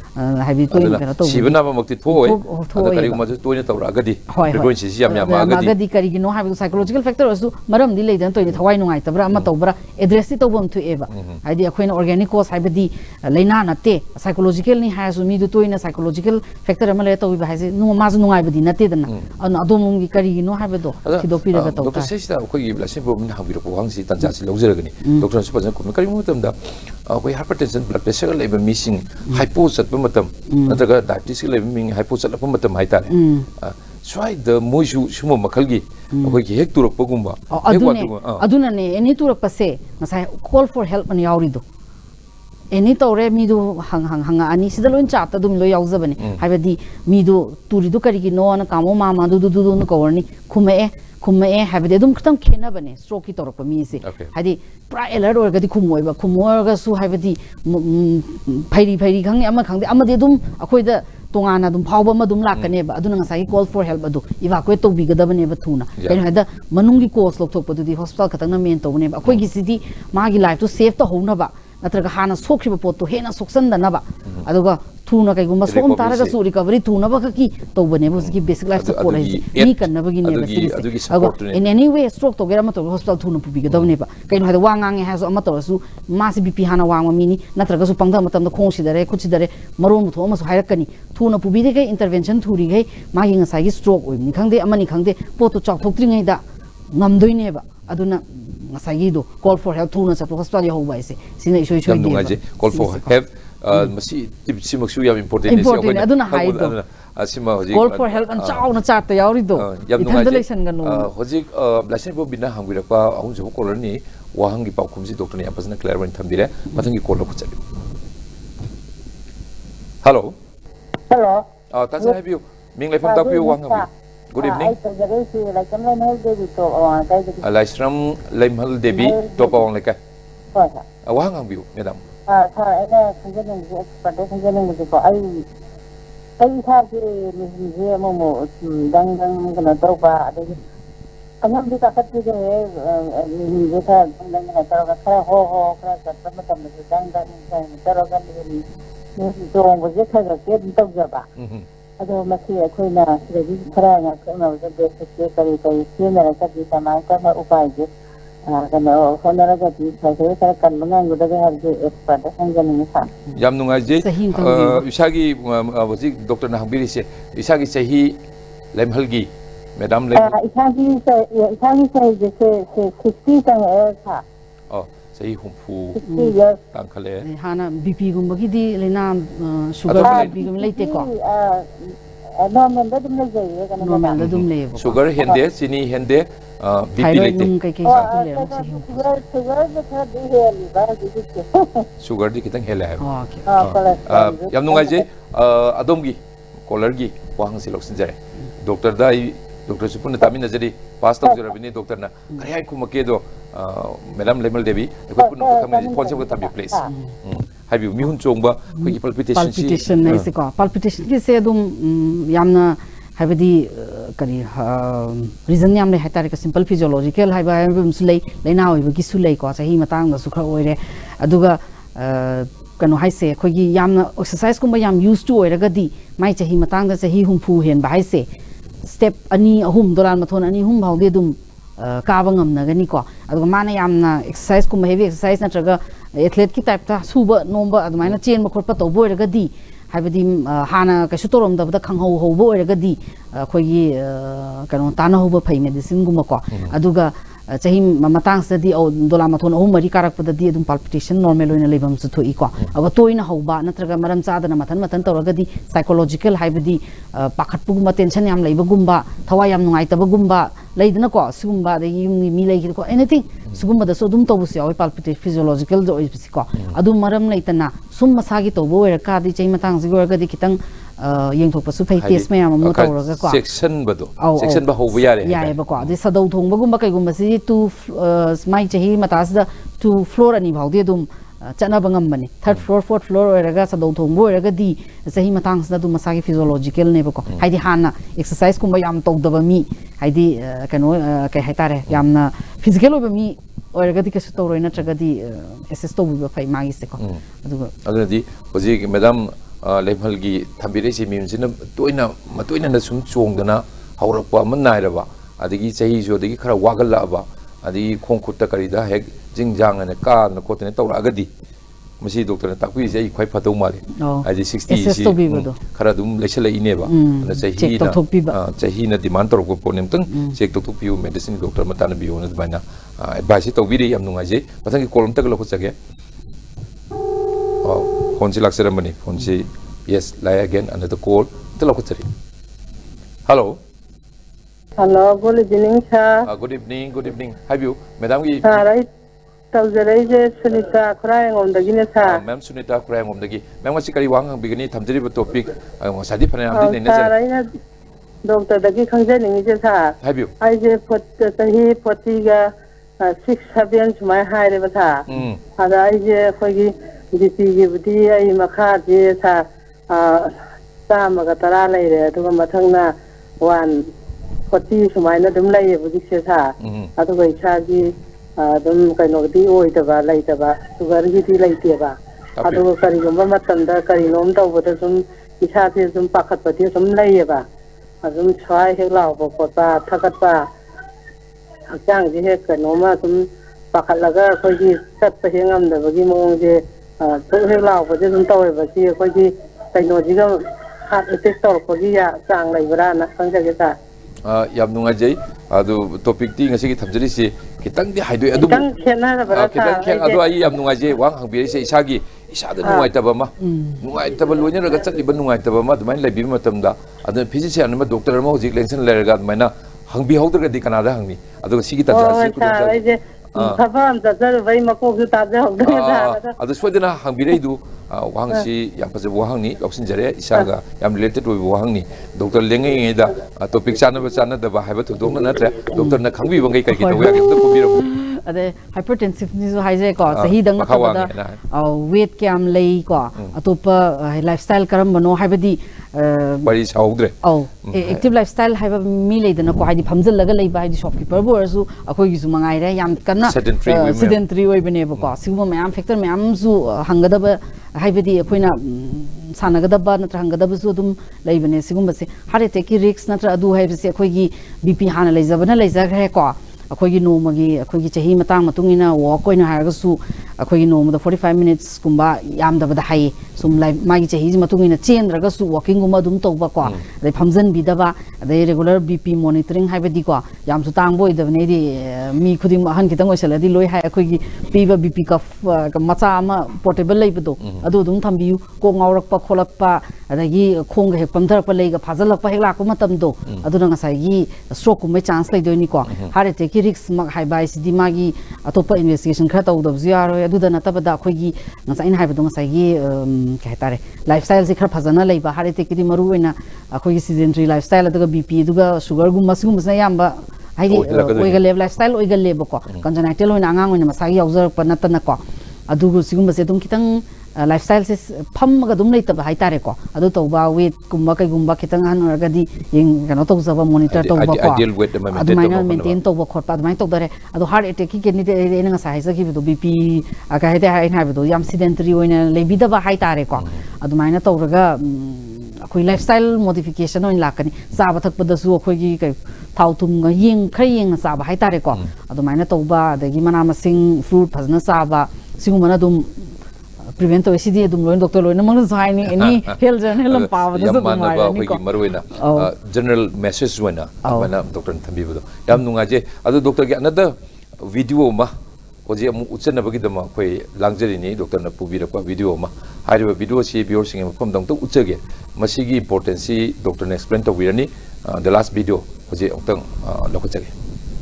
हाइबी तो इन करा तो सीबना मक्ति थोय अदा करी मज तोय तौरागदी frequency सि याम मागदी करी गिनो हाइबी साइकोलॉजिकल फैक्टर असु मरम दि लेदन तो थवाई नुंगाइ तबरा अमा तौबरा एड्रेस तो बम थु एबा हाइदि अखोइन ऑर्गेनिक कोस हाइबदी लेना नते साइकोलॉजिकल नि हायसु मी दु तोइना साइकोलॉजिकल फैक्टर अमा ले तो बि हाइसे नु माजु नुंगाइ बदि नते दना अन अदोम गी करी गिनो हाइबदो थिदो पिरगा तौ डॉक्टर सेसिदा अखोइ ब्लासिं प्रॉब्लम हाबिरो वांगसि तंजासि लौजरगनि डॉक्टर सु पजन कुम करी मुतमदा अखोइ हाइपरटेंशन ब्लड प्रेशर लेबा मिसिंग हाइपो चतबा मतम नत्रगा डायबिटीज लेबा मिंग हाइपो चतबा मतम हाइतारे स्वाइ द मोइसु सुम मखलगी अखोइ की हेक तुरकपगुंबा अदुने एनी तुरकपसे नसाय कॉल फॉर हेल्प अनि यावरिदो एनी तौरे मीदु हंग अनि सिदा लोइन चात दुम लो यावजबने हाइबदी मीदु तुरिदु करिगी नो न कामो मामा दु न कवरनी खुमे हाइबदी दुम खतम खेना बने स्ट्रोक की तौरप मी से हाइदी पुरा अलर्ट ओरगदी खुमोइबा खुमोरगा सु हाइबदी फैरी खंगे अमा खंगे अमदे दुम अखोइदा तोंगाना दुम फावबा मा दुम लाकनेबा अदुना ngasai कॉल फॉर हेल्प अदु इवाकुएट तौबिगदबनेबा थुना कैन हाइदा मनुंगी कोर्स लोकथोकपदुदी हॉस्पिटल खतंगना मेन तौबनेबा अखोइगी सिदी मागी लाइफ तो सेव तो होनबा नत्रगा हाना सोखिबा पोतो हेना सोक्सनदनबा अदुगा थुना कैगुमा सोम तारगा सु रिकवरी थुनबा की तौबनेबा उसकी बेसिक लाइफ सपोर्ट है मी कन्नबगी नेबा सिरिस अगो इन एनी वे स्ट्रोक तो गेरा मतो हॉस्पिटल थुना पुबिगदबनेबा कैन हाइदा वांगांगे हासो अमतोसु मासी बीपी हाना वांगमा मिनी नत्रगा सु पंगदा मतम खोंसिदरे खुचिदरे मरोन थो अमसु हाइरकनी थुना पुबिदे के इंटरवेंशन थुरी गई मागी ngasai स्ट्रोक ओइनी खंगदे अमनी खंगदे पोतो चाउथोक्त्रिङैदा ngамदोइनेबा अदुना ngasai do call for help thuna sa hospital ya hoba ise sina isoi isoi de call for help masi tip simaksu yam important aduna hai do asima hoji call for help an chau na chat yauri do yam nungai je hoji blessing bo bina hangwira pa ahun jo caller ni wahangi paukhum ji doctor ni apasna clear wan thamdire mathangi call ko chali hello ta sa have you ming lai pham ta pu wang good evening Alaisram Lemhal Devi Topong Leka. Wang ang view, madam. अदो मसी अखोइना ready खरा ना करना जो basic करी सिना सकी समाज का उपाय जे कनो होनरा गति सके सर कन्मंगा गुदगे हर जे एक्सपर्ट संजनी सा याम नुंगाइ जे इसागी वजी डॉक्टर ना हबिरि से इसागी सही लेमहलगी मैडम ले इसागी से जैसे 60 तक है था सही हुंफू तांखले हाना बीपी गुंबगी दी लेना शुगर बीपी गुम लेते को नॉर्मल दम ले जाइए कने नॉर्मल दम ले शुगर हेंदे चीनी हेंदे बीपी लेते शुगर जो था दी है लिवर दी शुगर दी कितंग हेला है याम नुंगाइ जे अदोमगी कॉलर गी वांग से लोक्सिन जाय डॉक्टर दा डॉक्टर सुपुन तामिन नजरी पास तक जरबिनी डॉक्टर ना अरे आई कुमके दो मैडम लेमल देवी को पुन खमनि फोन से तब प्लीज हाय बी मिहुन चोंगबा कोई palpitation नै से को palpitation के से दुम यामना हाइबदी करी रीजन याम ले हाइतारे का सिंपल फिजियोलॉजिकल हाइबा हाइबम सुलै लेना होइबा की सुलै को सही मतंग दा सुखर ओइरे अदुगा कनो हाइसे खोगी यामना एक्सरसाइज कुम याम यूज टू ओइरगदी माइ चही मतंग दा चही हुमफु हेन बा हाइसे स्टेप अनि अहुम दोलान मथोन अनि हुम भाउदे दुम काबा ngamnagani ko aduga mana yamna exercise kuma heavy exercise natraga athlete ki type ta suba nomba adumaina chen ma khotpa to boiraga di haibadi hana kaisu torom da khanghau ho bo oraga di khoigi kano tana ho ba phai medicine guma ko aduga chahi matang sa di dola mathon ahum mari karak pada di adum palpitation normal oina lebam su thoi ko aba toina hoba natraga maram chadana mathan tawraga di psychological haibadi pakhat puguma tension yam leiba gumba thawai yam nungai taba gumba leidna ko sugumba de yumi mi lei ko anything sugumba da so dum tobus yawi palpitation physiological jo is ko adum maram leitana sum masagi tobo era ka di chai matang sigorga di kitang yeng thok pasu phai test me am mo tawraga ko section ba hobu yare yae ba ko de sadau thong bagumba kai gumba si tu mai chahi matas da tu floor ani bhaudi dum chana bangam bani third floor fourth floor oraga sadau thong bo oraga di chahi matang da du masagi physiological ne ba ko haidi hana exercise kumba yam tawdaba mi haidi kano kai haitare yamna physical ba mi oraga di kasu tawroi na traga di assess to bu phai magi se ko adudi hoji madam ꯂꯩꯃꯜꯒꯤ ꯊꯝꯕꯤꯔꯛꯏꯁꯤ ꯃꯤꯝꯁꯤꯅ ꯇꯣꯏꯅ ꯁꯨꯝ ꯆꯣꯡꯗꯅ ꯍꯧꯔꯛꯄ ꯑꯃ ꯅꯥꯏꯔꯕ ꯑꯗꯒꯤ ꯆꯍꯤꯁꯨ ꯑꯗꯒꯤ ꯈꯔ ꯋꯥꯒꯠꯂꯛꯑꯕ ꯑꯗꯒꯤ ꯈꯣꯡ ꯈꯨꯠꯇ ꯀꯔꯤꯗ ꯍꯦꯛ ꯖꯤꯡꯖꯥꯡꯅ ꯀꯥꯗꯅ ꯈꯣꯠꯇꯅ ꯇꯧꯔꯛꯑꯒꯗꯤ ꯃꯁꯤ ꯗꯣꯛꯇꯔꯅ ꯇꯥꯛꯄꯤꯔꯤꯁꯦ ꯑꯩ ꯈ꯭ꯋꯥꯏ ꯐꯗꯧ ꯃꯥꯜꯂꯤ ꯍꯥꯏꯗꯤ 60ꯁꯤ ꯈꯔ ꯑꯗꯨꯝ ꯂꯩꯁꯜꯂꯛꯏꯅꯦꯕ ꯑꯗꯨꯅ ꯆꯍꯤꯅ ꯗꯤꯃꯥꯟ ꯇꯧꯔꯛꯄ ꯄꯣꯠꯅꯤ ꯑꯃꯇꯪ ꯆꯦꯛ ꯇꯧꯊꯣꯛꯄꯤꯌꯨ ꯃꯦꯗꯤꯁꯤꯟ ꯗꯣꯛꯇꯔ ꯑꯃ ꯇꯥꯟꯅꯕꯤꯌꯨꯅ ꯑꯗꯨꯃꯥꯏꯅ ꯑꯦꯗꯚꯥꯏꯁꯁꯤ ꯇꯧꯕꯤꯔꯤ ꯌꯥꯝ ꯅꯨꯡꯉꯥꯏꯖꯩ ꯃꯊꯪꯒꯤ ꯀꯣꯜ ꯑꯃꯇꯒ ꯂꯧꯈꯠꯆꯒꯦ ꯐꯣꯟꯁꯤ ꯂꯥꯛꯆꯔꯝꯕꯅꯤ ꯐꯣꯟꯁꯤ yes lie again another call to lokachari hello hello good evening sir good evening have you madam gi sir right tawjarai je sunita khurayang omdagi ne sir ma'am sunita khurayang omdagi ma'am wasi kari wang bigani thamjari ba topic sadi phana amdi ne sir aina doctor dagi khangjani je sir have you ai je tahi 40 ga 6 7 sumai haire ba sir ada ai je khoi DP gi budi ai makha je sir ꯆꯥꯝꯃꯒ 10 ꯂꯩꯔꯦ ꯑꯗꯨꯒ ꯃꯊꯪꯅ 140 ꯁꯨꯃꯥꯏꯅ ꯑꯗꯨꯝ ꯂꯩꯌꯦ ꯍꯧꯖꯤꯛꯁꯦ ꯁꯥ ꯑꯗꯨꯒ ꯏꯁꯥꯒꯤ ꯑꯗꯨꯝ ꯀꯩꯅꯣꯒꯗꯤ ꯑꯣꯏꯗꯕ ꯂꯩꯇꯕ ꯁꯨꯒꯔꯒꯤꯗꯤ ꯂꯩꯇꯦꯕ ꯑꯗꯨꯒ ꯀꯔꯤꯒꯨꯝꯕ ꯃꯇꯝꯗ ꯀꯔꯤꯅꯣꯝ ꯇꯧꯕꯗ ꯁꯨꯝ ꯏꯁꯥꯁꯦ ꯁꯨꯝ ꯄꯥꯈꯠꯄꯗꯤ ꯁꯨꯝ ꯂꯩꯌꯦꯕ ꯑꯗꯨꯝ ꯁ꯭ꯋꯥꯏ ꯍꯦꯛ ꯂꯥꯎꯕ ꯈꯣꯠꯄ ꯊꯀꯠꯄ ꯍꯛꯆꯥꯡꯁꯦ ꯍꯦꯛ ꯀꯩꯅꯣꯝꯃ ꯁꯨꯝ ꯄꯥꯈꯠꯂꯒ ꯑꯩꯈꯣꯏꯒꯤ ꯆꯠꯄ ꯍꯦꯛ ꯉꯝꯗꯕꯒꯤ ꯃꯑꯣꯡꯁꯦ ꯍꯦꯛ ꯂꯥꯎꯕꯁꯦ ꯑꯗꯨꯝ ꯇꯧꯋꯦꯕ ꯁꯤ ꯑꯩꯈꯣꯏꯒꯤ ꯀꯩꯅꯣꯁꯤꯒ ꯍꯥꯔꯠ ꯑꯦꯇꯦꯛ ꯇꯧꯔꯛꯄꯒꯤ ꯆꯥꯡ ꯂꯩꯕ꯭ꯔꯥꯅ ꯈꯪꯖꯒꯦ ꯁꯥꯔ ꯌꯥꯝ ꯅꯨꯡꯉꯥꯏꯖꯩ ꯑꯗꯨ ꯇꯣꯄꯤꯛꯇꯤ ꯉꯁꯤꯒꯤ ꯊꯝꯖꯔꯤꯁꯤ ꯈꯤꯇꯪꯗꯤ ꯍꯥꯏꯗꯣꯛꯑꯦ ꯑꯗꯨꯕꯨ ꯈꯤꯇꯪ ꯈꯦꯠꯅꯔꯕ꯭ꯔꯥ ꯈꯤꯇꯪ ꯑꯗꯨ ꯑꯩ ꯌꯥꯝ ꯅꯨꯡꯉꯥꯏꯖꯩ ꯋꯥ ꯍꯪꯕꯤꯔꯤꯁꯦ ꯏꯁꯥꯗ ꯅꯨꯡꯉꯥꯏꯇꯕ ꯑꯃ ꯅꯨꯡꯉꯥꯏꯇꯕ ꯂꯣꯏꯅꯔꯒ ꯆꯠꯂꯤꯕ ꯅꯨꯡꯉꯥꯏꯇꯕ ꯑꯃ ꯑꯗꯨꯃꯥꯏꯅ ꯂꯩꯕꯤꯕ ꯃꯇꯝꯗ ꯑꯗꯨꯅ ꯐꯤꯖꯤꯁꯤꯌꯥꯟ ꯑꯃ ꯗꯣꯛꯇꯔ ꯑꯃ ꯍꯧꯖꯤꯛ ꯂꯦꯡꯁꯟ ꯂꯩꯔꯒ ꯑꯗꯨꯃꯥꯏꯅ ꯍꯪꯕꯤꯍꯧꯗ꯭ꯔꯒꯗꯤ ꯀꯅꯥꯗ ꯍꯪꯅꯤ ꯑꯗꯨꯒ ꯁꯤꯒꯤ ꯇꯥꯟꯖꯥꯁꯤ ꯊꯕꯛ ꯑꯃ ꯆꯠꯆꯔꯨꯕꯩ ꯃꯀꯣꯛꯁꯨ ꯇꯥꯖꯍꯧꯗ꯭ꯔꯦ ꯑꯗꯨ ꯁꯣꯏꯗꯅ ꯍꯪꯕꯤꯔꯛꯏꯗꯨ ꯋꯥꯍꯪꯁꯤ ꯌꯥꯝ ꯐꯖꯕ ꯋꯥꯍꯪꯅꯤ ꯂꯧꯁꯤꯟꯖꯔꯦ ꯏꯁꯥꯒ ꯌꯥꯝ ꯔꯤꯂꯦꯇꯦꯠ ꯑꯣꯏꯕ ꯋꯥꯍꯪꯅꯤ ꯗꯣꯛꯇꯔ ꯂꯦꯡꯉꯩꯉꯩꯗ ꯇꯣꯄꯤꯛ ꯆꯥꯟꯅꯕ ꯆꯥꯟꯅꯗꯕ ꯍꯥꯏꯕ ꯊꯣꯏꯗꯣꯛꯅ ꯅꯠꯇ꯭ꯔꯦ ꯗꯣꯛꯇꯔꯅ ꯈꯪꯕꯤꯕꯉꯩ ꯀꯩ ꯇꯧꯕ ꯌꯥꯒꯦ ꯑꯝꯇ ꯈꯨꯝꯕꯤꯔꯝꯃꯨ ꯑꯗꯩ ꯍꯥꯏꯄꯔꯇꯦꯟꯁꯤꯚꯅꯤꯁꯨ ꯍꯥꯏꯖꯩꯀꯣ ꯆꯍꯤꯗꯪ ꯅꯠꯇꯕꯗ ꯋꯦꯠ ꯀꯌꯥꯝ ꯂꯩꯀꯣ ꯑꯇꯣꯞꯄ ꯂꯥꯏꯐ ꯁ꯭ꯇꯥꯏꯜ ꯀꯔꯝꯕꯅꯣ ꯍꯥꯏꯕꯗꯤ ꯋꯥꯔꯤ ꯁꯥꯍꯧꯗ꯭ꯔꯦ ꯑꯦꯛꯇꯤꯚ ꯂꯥꯏꯐ ꯁ꯭ꯇꯥꯏꯜ ꯍꯥꯏꯕ ꯃꯤ ꯂꯩꯗꯅꯀꯣ ꯍꯥꯏꯗꯤ ꯐꯝꯖꯤꯜꯂꯒ ꯂꯩꯕ ꯍꯥꯏꯗꯤ ꯁꯣꯞꯀꯤꯄꯔꯕꯨ ꯑꯣꯏꯔꯁꯨ ꯑꯩꯈꯣꯏꯒꯤꯁꯨ ꯃꯉꯥꯏꯔꯦ ꯌꯥꯝ ꯀꯟꯅ ꯁꯤꯗꯦꯟꯇꯔꯤ ꯑꯣꯏꯕꯅꯦꯕꯀꯣ ꯁꯤꯒꯨꯝꯕ ꯃꯌꯥꯝ ꯐꯦꯛꯇꯔ ꯃꯌꯥꯝꯁꯨ ꯍꯪꯒꯗꯕ ꯍꯥꯏꯕꯗꯤ ꯑꯩꯈꯣꯏꯅ ꯁꯥꯟꯅꯒꯗꯕ ꯅꯠꯇ꯭ꯔ ꯍꯪꯒꯗꯕꯁꯨ ꯑꯗꯨꯝ ꯂꯩꯕꯅꯦ ꯁꯤꯒꯨꯝꯕꯁꯦ ꯍꯥꯔꯠ ꯑꯦꯇꯦꯛꯀꯤ ꯔꯤꯛꯁ ꯅꯠꯇ꯭ꯔ ꯑꯗꯨ ꯍꯥꯏꯕꯁꯦ ꯑꯩꯈꯣꯏꯒꯤ BP ꯍꯥꯟꯅ ꯂꯩꯖꯕꯅ ꯂꯩꯖꯈ꯭ꯔꯦꯀꯣ ꯑꯩꯈꯣꯏꯒꯤ ꯅꯣꯡꯃꯒꯤ ꯑꯩꯈꯣꯏꯒꯤ ꯆꯍꯤ ꯃꯇꯨꯡ ꯏꯟꯅ ꯋꯥꯛ ꯑꯣꯏꯅ ꯍꯥꯏꯔꯒꯁꯨ ꯑꯩꯈꯣꯏꯒꯤ ꯅꯣꯡꯃꯗ 45 minutes ꯀꯨꯝꯕ ꯌꯥꯝꯗꯕꯗ ꯍꯥꯏꯌꯦ ꯁꯨꯝ ꯃꯥꯒꯤ ꯆꯍꯤꯒꯤ ꯃꯇꯨꯡ ꯏꯟꯅ ꯆꯦꯟꯗ꯭ꯔꯒꯁꯨ ꯋꯥꯀꯤꯡꯒꯨꯝꯕ ꯑꯗꯨꯝ ꯇꯧꯕꯀꯣ ꯑꯗꯩ ꯐꯝꯖꯟꯕꯤꯗꯕ ꯑꯗꯩ ꯔꯦꯒꯨꯂꯔ BP ꯃꯣꯅꯤꯇꯔꯤꯡ ꯍꯥꯏꯕꯗꯤꯀꯣ ꯌꯥꯝꯁꯨ ꯇꯥꯡꯕ ꯑꯣꯏꯗꯕꯅꯦ ꯍꯥꯏꯗꯤ ꯃꯤ ꯈꯨꯗꯤꯡꯃꯛ ꯑꯍꯟ khitang ꯑꯣꯏꯁꯜꯂꯗꯤ ꯂꯣꯏ ꯍꯥꯏ ꯑꯩꯈꯣꯏꯒꯤ ꯄꯤꯕ BP ꯀꯐ ꯃꯆꯥ ꯑꯃ ꯄꯣꯔꯇꯦꯕꯜ ꯂꯩꯕꯗꯣ ꯑꯗꯨ ꯑꯗꯨꯝ ꯊꯝꯕꯤꯌꯨ ꯀꯣꯛ ꯉꯥꯎꯔꯛꯄ ꯈꯣꯠꯂꯛꯄ ꯑꯗꯒꯤ ꯈꯣꯡꯒ ꯍꯦꯛ ꯄꯝꯊꯔꯛꯄ ꯂꯩꯒ ꯐꯥꯖꯜꯂꯛꯄ ꯍꯦꯛ ꯂꯥꯛꯄ ꯃꯇꯝꯗꯣ ꯑꯗꯨꯅ ꯉꯁꯥꯏꯒꯤ ꯁ꯭ꯇ꯭ꯔꯣꯛ ꯀꯨꯝꯕ ꯆꯥꯟꯁ ꯂꯩꯗꯣꯏꯅꯤꯀꯣ ꯍꯥꯔꯠ ꯑꯦꯇꯦꯛꯀꯤ ꯔꯤꯛꯁ ꯃꯛ ꯍꯥꯏꯕ ꯍꯥꯏꯁꯤꯗꯤ ꯃꯥꯒꯤ ꯑꯇꯣꯞꯄ ꯏꯟꯚꯦꯁꯇꯤꯒꯦꯁꯟ ꯈꯔ ꯇꯧꯗꯕꯁꯨ ꯌꯥꯔꯣꯏ ꯑꯗꯨꯗ ꯅꯠꯇꯕꯗ ꯑꯩꯈꯣꯏꯒꯤ ꯉꯁꯥꯏ ꯑꯩꯅ ꯍꯥꯏꯕꯗꯣ ꯉꯁꯥꯏꯒꯤ ꯀꯩ ꯍꯥꯏꯇꯥꯔꯦ ꯂꯥꯏꯐ ꯁ꯭ꯇꯥꯏꯜꯁꯦ ꯈꯔ ꯐꯖꯅ ꯂꯩꯕ ꯍꯥꯔꯠ ꯑꯦꯇꯦꯛꯀꯤꯗꯤ ꯃꯔꯨꯑꯣꯏꯅ ꯑꯩꯈꯣꯏꯒꯤ ꯁꯤꯖꯦꯟꯇꯔꯤ ꯂꯥꯏꯐ ꯁ꯭ꯇꯥꯏꯜ ꯑꯗꯨꯒ BP ꯑꯗꯨꯒ ꯁꯨꯒꯔꯒꯨꯝꯕ ꯁꯤꯒꯨꯝꯕꯁꯤꯅ ꯑꯌꯥꯝꯕ ꯍꯥꯏꯗꯤ ꯑꯣꯏꯒꯜꯂꯦꯕ ꯂꯥꯏꯐ ꯁ꯭ꯇꯥꯏꯜ ꯑꯣꯏꯒꯜꯂꯦꯕꯀꯣ ꯀꯟꯖꯅꯥꯏꯇꯦꯜ ꯑꯣꯏꯅ ꯑꯉꯥꯡ ꯑꯣꯏꯅ ꯃꯁꯥꯒꯤ ꯌꯥꯎꯖꯔꯛꯄ ꯅꯠꯇꯅꯀꯣ ꯑꯗꯨꯒ ꯁꯤꯒꯨꯝꯕꯁꯦ ꯑꯗꯨꯝ ꯈꯤꯇꯪ ꯂꯥꯏꯐ ꯁ꯭ꯇꯥꯏꯜꯁꯦ ꯐꯝꯃꯒ ꯑꯗꯨꯝ ꯂꯩꯇꯕ ꯍꯥꯏꯇꯥꯔꯦꯀꯣ ꯑꯗꯨ ꯇꯧꯕ ꯋꯦꯠꯀꯨꯝꯕ ꯀꯩꯒꯨꯝꯕ ꯈꯤꯇꯪ ꯑꯍꯟ ꯑꯣꯏꯔꯒꯗꯤ ꯀꯩꯅꯣ ꯇꯧꯖꯕ ꯃꯣꯅꯤꯇꯔ ꯇꯧꯕꯀꯣ ꯑꯗꯨꯃꯥꯏꯅ ꯃꯦꯟꯇꯦꯟ ꯇꯧꯕ ꯈꯣꯠꯄ ꯑꯗꯨꯃꯥꯏꯅ ꯇꯧꯗꯔꯦ ꯑꯗꯣ ꯍꯥꯔꯠ ꯑꯦꯇꯦꯛꯀꯤ ꯀꯦꯟꯗꯤꯗꯦꯠ ꯑꯩꯅ ꯉꯁꯥꯏ ꯍꯥꯏꯖꯈꯤꯕꯗꯣ BP ꯀꯩ ꯍꯥꯏꯇꯥꯔꯦ ꯑꯩꯅ ꯍꯥꯏꯕꯗꯣ ꯌꯥꯝ ꯁꯤꯗꯦꯟꯇꯔꯤ ꯑꯣꯏꯅ ꯂꯩꯕꯤꯗꯕ ꯍꯥꯏꯇꯥꯔꯦꯀꯣ ꯑꯗꯨꯃꯥꯏꯅ ꯇꯧꯔꯒ ꯑꯩꯈꯣꯏ ꯂꯥꯏꯐ ꯁ꯭ꯇꯥꯏꯜ ꯃꯣꯗꯤꯐꯤꯀꯦꯁꯟ ꯑꯣꯏꯅ ꯂꯥꯛꯀꯅꯤ ꯆꯥꯕ ꯊꯛꯄꯗꯁꯨ ꯑꯩꯈꯣꯏꯒꯤ ꯊꯥꯎ ꯊꯨꯝꯒ ꯈꯔ ꯌꯦꯡꯅ ꯆꯥꯕ ꯍꯥꯏꯇꯥꯔꯦꯀꯣ ꯑꯗꯨꯃꯥꯏꯅ ꯇꯧꯕ ꯑꯗꯒꯤ ꯃꯅꯥ ꯃꯁꯤꯡ ꯐ꯭ꯔꯨꯠ ꯐꯖꯅ ꯆꯥꯕ ꯁꯤꯒꯨꯝꯕꯅ ꯑꯗꯨꯝ ꯄ꯭ꯔꯤꯚꯦꯟ ꯇꯧꯋꯦ ꯁꯤꯗꯤ ꯑꯗꯨꯝ ꯂꯣꯏꯅ ꯗꯣꯛꯇꯔ ꯂꯣꯏꯅꯃꯛꯅꯁꯨ ꯍꯥꯏꯅꯤ ꯑꯦꯅꯤ ꯍꯦꯜꯊ ꯖꯔꯅꯦꯜ ꯑꯃ ꯄꯥꯕꯗꯁꯨ ꯑꯗꯨꯝ ꯍꯥꯏꯔꯅꯤꯀꯣ ꯃꯔꯨꯑꯣꯏꯅ ꯖꯦꯅꯔꯦꯜ ꯃꯦꯁꯦꯖ ꯑꯣꯏꯅ ꯑꯗꯨꯃꯥꯏꯅ ꯗꯣꯛꯇꯔꯅ ꯊꯝꯕꯤꯕꯗꯣ ꯌꯥꯝ ꯅꯨꯡꯉꯥꯏꯖꯩ ꯑꯗꯣ ꯗꯣꯛꯇꯔꯒꯤ ꯑꯅꯗꯔ ꯚꯤꯗꯤꯑꯣ ꯑꯃ ꯍꯧꯖꯤꯛ ꯑꯃꯨꯛ ꯎꯠꯆꯅꯕꯒꯤꯗꯃꯛ ꯑꯩꯈꯣꯏ ꯂꯥꯡꯖꯔꯤꯅꯤ ꯗꯣꯛꯇꯔꯅ ꯄꯨꯕꯤꯔꯛꯄ ꯚꯤꯗꯤꯑꯣ ꯑꯃ ꯍꯥꯏꯔꯤꯕ ꯚꯤꯗꯤꯑꯣꯁꯤ ꯚꯤꯌꯣꯔꯁꯤꯡꯒꯤ ꯃꯐꯝꯗ ꯑꯃꯨꯛꯇꯪ ꯎꯠꯆꯒꯦ ꯃꯁꯤꯒꯤ ꯏꯝꯄꯣꯔꯇꯦꯟꯁꯤ ꯗꯣꯛꯇꯔꯅ ꯑꯦꯛꯁꯄ꯭ꯂꯦꯟ ꯇꯧꯕꯤꯔꯅꯤ ꯗ ꯂꯥꯁ ꯚꯤꯗꯤꯑꯣ ꯍꯧꯖꯤꯛ ꯑꯃꯨꯛꯇꯪ ꯂꯧꯈꯠꯆꯒꯦ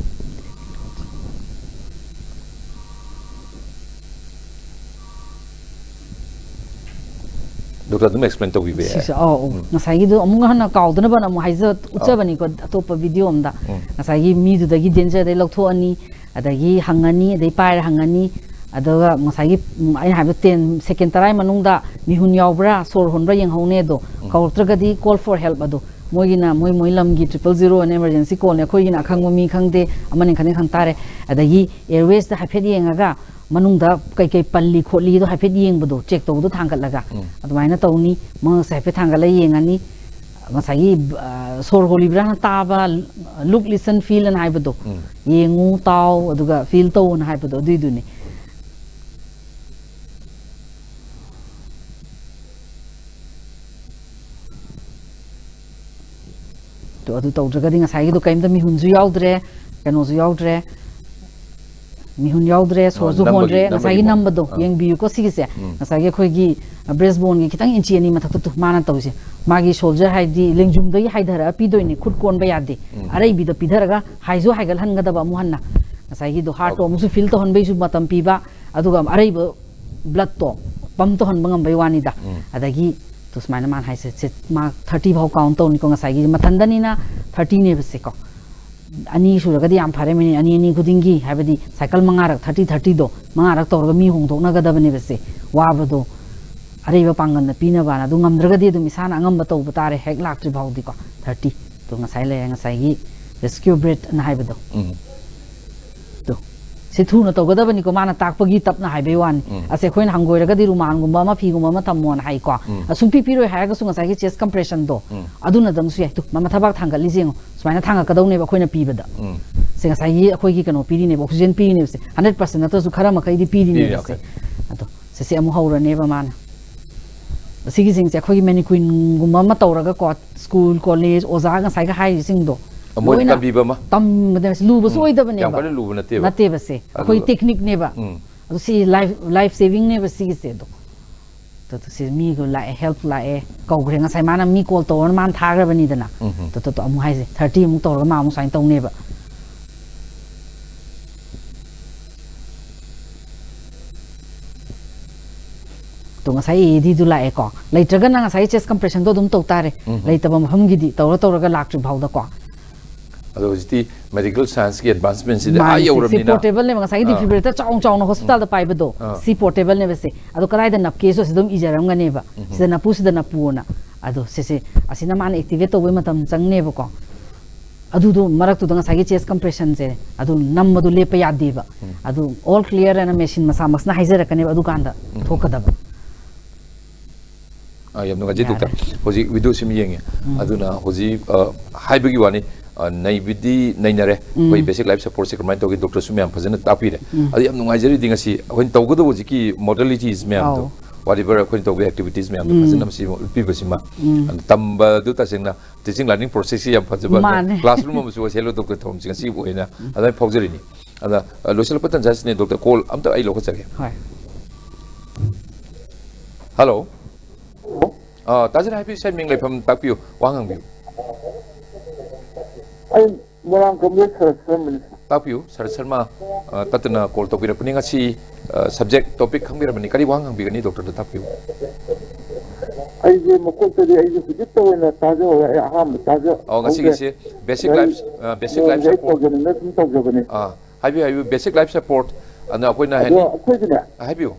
Dokter itu explain to bibe. Oh, ngasai gitu, omong hana kau tu napa namu haiza ucapani ko atau pa video amda. Ngasai mi tu dagi danger dari lok thua ni, adagi hangani, adagi pair hangani, adaga ngasai ai hai 10 second tarai manungda mihun yaubra sor honbra yang haune do. Kau tergadi call for help ado. Moigina moi lamgi 000 an emergency call ne khoi gina khangmo mi khangde amani khane khang tare adagi airways da hafedi yengaga manungda kai kai palli kholi do haifet yeng bodo check to do thangal laga admaina tawni ma sai thangal la yengani masagi sor holi bra ta ba look listen feel and hai bodo yengu taw aduga feel to na hai bodo du ni to adu tawdraga dinga sai do kaimda mi hunju yaudre kano zu yaudre mi hun yaudre so zu honre ngasai number do yeng bi ko sigise ngasai khoi gi breastbone gi kitang inchi ani mathak tu mana tawse magi soldier hai di lengjum dai hai dhara pi do ni khut kon ba yade arai bi do pidharaga haizo haigal han gada ba muhanna ngasai gi do heart to musu feel to hon bai su matam pi ba aduga arai ba blood to pam to hon bangam bai wani da adagi to smaina man hai se ma 30 bhau count to ni ko ngasai gi mathandani na 30 ne bse ko ani suragadi am phare mini ani khudingi habadi cycle mangarak 30 do mangarak torga mi hong thokna gadabani bese wabado areba pangan na pina bana du ngamdragadi du misana angam bato butare hek laktri bhaudi ko 30 to ngasai le ngasai gi rescue bread na haibado to se thu na to gadabani ko mana takpagi tapna haibe wan ase khoin hangoiragadi ruman gumba ma phi gumba ma tamon hai ko asum pi piro ha ga su ngasai gi chest compression do aduna dang su ya tu mama thabak thangal li jeng smaina thanga kadau ne ba khoina pi bada se ngasai gi khoi gi kano piri ne oxygen piri ne se 100% na to su khara ma kai di piri ne se ato se amu haura ne ba mana sigi sing se khoi many queen gumma ma tawraga ko school college oza ga sai ga hai sing do amoi tabi ba ma tam de lu ba soi da bane ba ba lu na te ba se khoi technique ne ba adu si life saving ne ba sigi se do to se mi go la help la e ko gre nga sai mana mi call to man tha gra bani dana to amu hai se 30 mu tawraga ma amu sai tong ne ba to ngasai di du la e ko leitraga na ngasai chest compression do dum to tare leitaba maham gi di tawra laktri bhau da ko ado jiti medical science ki advancement si da ayawramni na portable ne ngasai defibrillator chong chong na hospital da pai do si portable ne bese ado kalai da nap keso sidum ijaram ga ne ba sida na pu na ado se asina man activate to we matam chang ne ba ko adu do marak tu da ngasai chest compression je adu nam madu le pa yad de ba adu all clear and machine masa masna haizera kane adu kanda thokada ba yam nunga jitu ta hoji video sim yenge aduna hoji haibagi wani nei bidi nei nare koi basic life support se kamai to gi doctor sumyam phajana tapire adi yam nunga jari dinga si hoin tawgado hoji ki modalities me am to whatever khoi to activities me am phajana si pi basima tamba du ta singna teaching learning process yam phajaba classroom ma su selo doctor thom singa si boina adai phawjari ni ada local patan jasne doctor call am ta ai lo khachage hello ताजन हाइपी side मिंग लेफम तापियो वांग बियो ai morang kamle sarasram तापियो sir Sharma ततना call तो पिरपनि ngasi subject topic khangbiramani kari wang biगani doctor ta tapiyo ai je mokol te ai je hujit to na tajo aham tajo ngasi se basic life support haibi basic life support ana koina hani haibiyo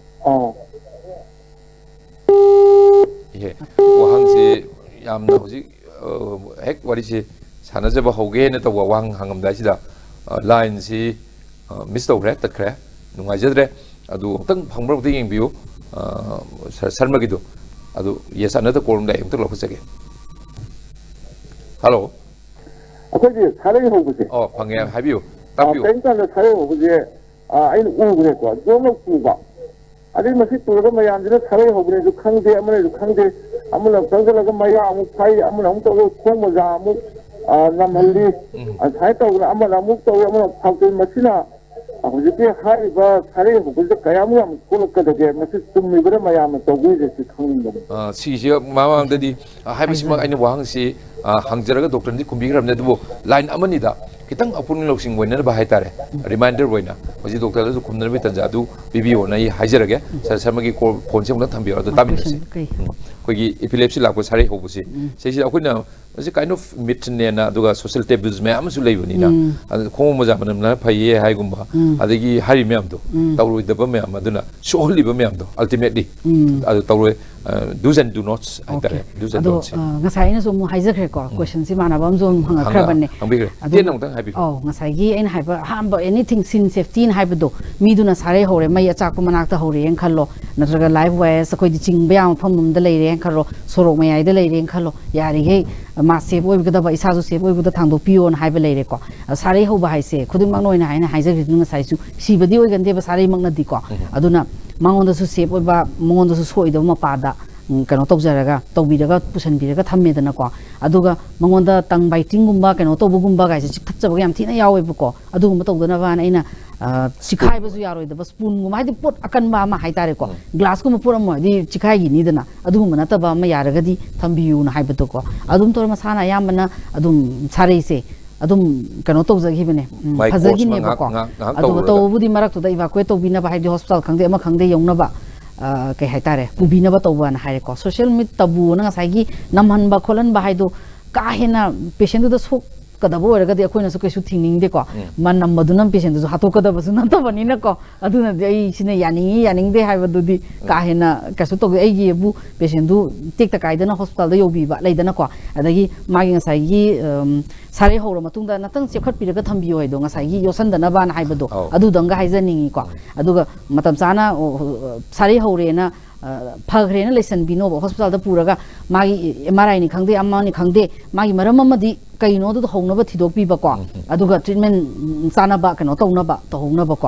ye wahang se yamna hoji hek wari se sanajaba hoge ne to wang hangam da sida line si miss to red takre nungai jadre adu tang phangbro ti yeng biu sarma gidu adu yes another column da emtuk lokho sage hello akoji sarai hobuse phangye habiu tapiu penka na sarai hobuse ai u gre ko jono ku ba अरे मसी तुरगा मयाम जरा सारे हो गए जो खंगे अमने अमन तंगल लगा मया अमु phi अमन हम तो खों मजा अमु नमहली असाई तो अमन अमु तो अमन फाउते मसीना हुजिते हाई बा सारे हो गए कयामु अमु कोल कदगे मसी तुम मिबरे मयाम तो गुई जे खंग सीजे मावांग ददी हाइबिसमा आइना वांग सी हांगजरगा डॉक्टर नि कुंबिग्रामने दुबो लाइन अमनिदा kitang apun loksing wena ba haitare reminder wena hoji doctor da khumna bi tanja du bibi ona hi haijarage sar samagi phone se muna thambi ado tamin se ꯑꯩꯈꯣꯏꯒꯤ epilepsy ꯂꯥꯛꯄ ꯁꯥꯔꯩ ꯍꯧꯕꯁꯤ ꯁꯤꯁꯤꯗ ꯑꯩꯈꯣꯏꯅ ꯃꯁꯤ kind of mythꯅꯦꯅ ꯑꯗꯨꯒ social taboos ꯃꯌꯥꯝ ꯑꯃꯁꯨ ꯂꯩꯕꯅꯤꯅ ꯑꯗꯨ ꯈꯣꯡ ꯃꯣꯖꯥ ꯃꯅꯝꯅ ꯐꯩꯌꯦ ꯍꯥꯏꯒꯨꯝꯕ ꯑꯗꯒꯤ ꯍꯥꯏꯔꯤ ꯃꯌꯥꯝꯗꯣ ꯇꯧꯔꯣꯏꯗꯕ ꯃꯌꯥꯝ ꯑꯗꯨꯅ ꯁꯣꯛꯍꯜꯂꯤꯕ ꯃꯌꯥꯝꯗꯣ ultimately ꯑꯗꯨ ꯇꯧꯔꯣꯏ do's and do nots ꯍꯥꯏꯇꯥꯔꯦ do's and don'ts ngасꯥꯏ ꯑꯩꯅꯁꯨ ꯑꯃꯨꯛ ꯍꯥꯏꯖꯈ꯭ꯔꯦꯀꯣ question ꯁꯤ ꯃꯥꯟꯅꯕ ꯑꯃꯁꯨ ꯍꯪꯉꯛꯈ꯭ꯔꯕꯅꯦ ꯇꯦꯟ ꯑꯃꯨꯛꯇꯪ ꯍꯥꯏꯕꯤꯌꯨ ngасꯥꯏꯒꯤ ꯑꯩꯅ ꯍꯥꯏꯕ ꯑꯍꯥꯟꯕ anything sin safety ꯍꯥꯏꯕꯗꯣ ꯃꯤꯗꯨꯅ ꯁꯥꯔꯩ ꯍꯧꯔꯦ ꯃꯩ ꯑꯆꯥꯛꯄ ꯃꯅꯥꯛꯇ ꯍꯧꯔꯦꯅ ꯈꯜꯂꯣ ꯅꯠꯇ꯭ꯔꯒ ꯂꯥꯏꯐ ꯋꯥꯌꯔꯁ ꯑꯩꯈꯣꯏꯗꯤ ꯆꯤꯡꯕ ꯌꯥꯕ ꯃꯐꯝ ꯑꯃꯗ ꯂꯩꯔꯦꯅ ꯈꯜꯂꯣ ꯁꯣꯔꯣꯛ ꯃꯌꯥꯏꯗ ꯂꯩꯔꯦꯅ ꯈꯜꯂꯣ ꯌꯥꯔꯤꯈꯩ ꯃꯥ ꯁꯦꯐ ꯑꯣꯏꯒꯗꯕ ꯏꯁꯥꯁꯨ ꯁꯦꯐ ꯑꯣꯏꯕꯗ ꯊꯥꯡꯗꯣꯛꯄꯤꯌꯣꯅ ꯍꯥꯏꯕ ꯂꯩꯔꯦꯀꯣ ꯁꯥꯔꯩ ꯍꯧꯕ ꯍꯥꯏꯁꯦ ꯈꯨꯗꯤꯡꯃꯛꯅ ꯑꯣꯏꯅ ꯍꯥꯏꯖꯈ꯭ꯔꯤꯗꯨ ꯉꯁꯥꯏꯁꯨ ꯁꯤꯕꯗꯤ ꯑꯣꯏꯒꯟꯗꯦꯕ ꯁꯥꯔꯩꯃꯛꯅꯗꯤꯀꯣ ꯑꯗꯨꯅ ꯃꯉꯣꯟꯗꯁꯨ ꯁꯦꯐ ꯑꯣꯏꯕ ꯃꯉꯣꯟꯗꯁꯨ ꯁꯣꯛꯏꯗꯕ ꯃꯄꯥꯗ ꯀꯩꯅꯣ ꯇꯧꯖꯔꯒ ꯇꯧꯕꯤꯔꯒ ꯄꯨꯁꯟꯕꯤꯔꯒ ꯊꯝꯃꯦꯗꯅꯀꯣ ꯑꯗꯨꯒ ꯃꯉꯣꯟꯗ ꯇꯪ ꯕꯥꯏꯇꯤꯡꯒꯨꯝꯕ ꯀꯩꯅꯣ ꯇꯧꯕꯒꯨꯝꯕ ꯒꯥꯏꯁꯦ ꯆꯤꯛꯊꯠꯆꯕꯒ ꯌꯥꯝ ꯊꯤꯅ ꯌꯥꯎꯋꯦꯕꯀꯣ ꯑꯗꯨꯒꯨꯝꯕ ꯇꯧꯗꯅꯕꯅ ꯑꯩꯅ चिखाइबसु यारोइदबा स्पूनगुम हाइदि पोट अकनबा अमा हाइतारेको ग्लासगुम पोट अमा दि चिखाइगिनिदना अदुगुम नतबा अमा यारगदि थंबियु न हाइबतोको अदुम तोर मसाना यामना अदुम सारेसे अदुम कनो तौजगिबने फजगिनेबको अदुग तौबुदि मरक्तुदा इवाकुएट तौबिनबा हाइदि हॉस्पिटल खंगदे अमा खंगदे यौनबा कई हाइतारे पुबिनबा तौबान हाइरेको सोशल मीट तबु न साइगी नमहनबा खोलनबा हाइदो काहेना पेशेंट द सोक कदबो ओरगदि अखोइनसु कैसु थिंनिंगदेको मनम मदुनम पेशेंट जो हातो कदबसु नतबनिनको अदुना दे सिने यानिंगदे हाइबदुदि काहेना कैसु तो एगीबु पेशेंट दु टेक काइदना हॉस्पिटल द योबिबा लेदनको अदगी मागी ngसाइगी सारे होरो मतुंदा नतंग सेखट पिरगा थंबियो हैदो ngसाइगी योसनदनबा न हाइबदो अदुदंगा हाइजनिंगिको अदुगा मतम साना सारे होरेना फग्रेना लेसन बिनो हॉस्पिटल द पुरगा मागी एमआरआई नि खंगदे अम्मा नि खंगदे मागी मरम अमदि कईनो दु होनबा थिदोपीबको अदुगा ट्रीटमेंट सानबा कनो तौनबा तौनबको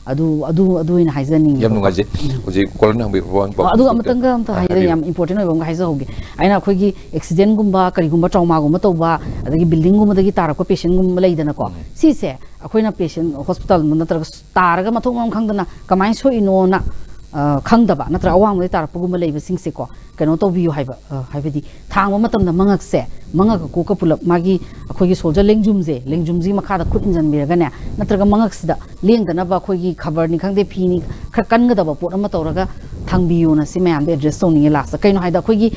अदु इन हाइजनिंग यम नुगाजे होजे कोलन हंबे वन अदु अमतंग अमत हाइदे याम इंपोर्टेंट ओइबम हाइजा होगे आइना अखोगी एक्सीडेंट गुम्बा करिगुम्बा ट्रॉमा गुम्बा तौबा अदगी बिल्डिंग गुम्बदगी तारको पेशेंट गुम्बा लेदनको सिसे अखोइना पेशेंट हॉस्पिटल नत्रग तारगा मथों मम खंगदना कमाइ सोइनोना खंगदबा नत्र अवांगदे तारपगुम्बा लेबसिंगसेको कनो तौबियो हाइबदी थांग मतमदा मंगकसे मंगक कोका पुलप मागी अखोगी सोल्जर लेंगजुमजी मखादा खुद इंजन बिरगने नत्रगा मंगकसिदा लेंगदनबा अखोगी खबर नि खंगदे फीनी खर कनगदबा पोट अमा तौरगा थांबियोना सि मयाम दे एड्रेस तौनी लास्ट कइनो हाइदा अखोगी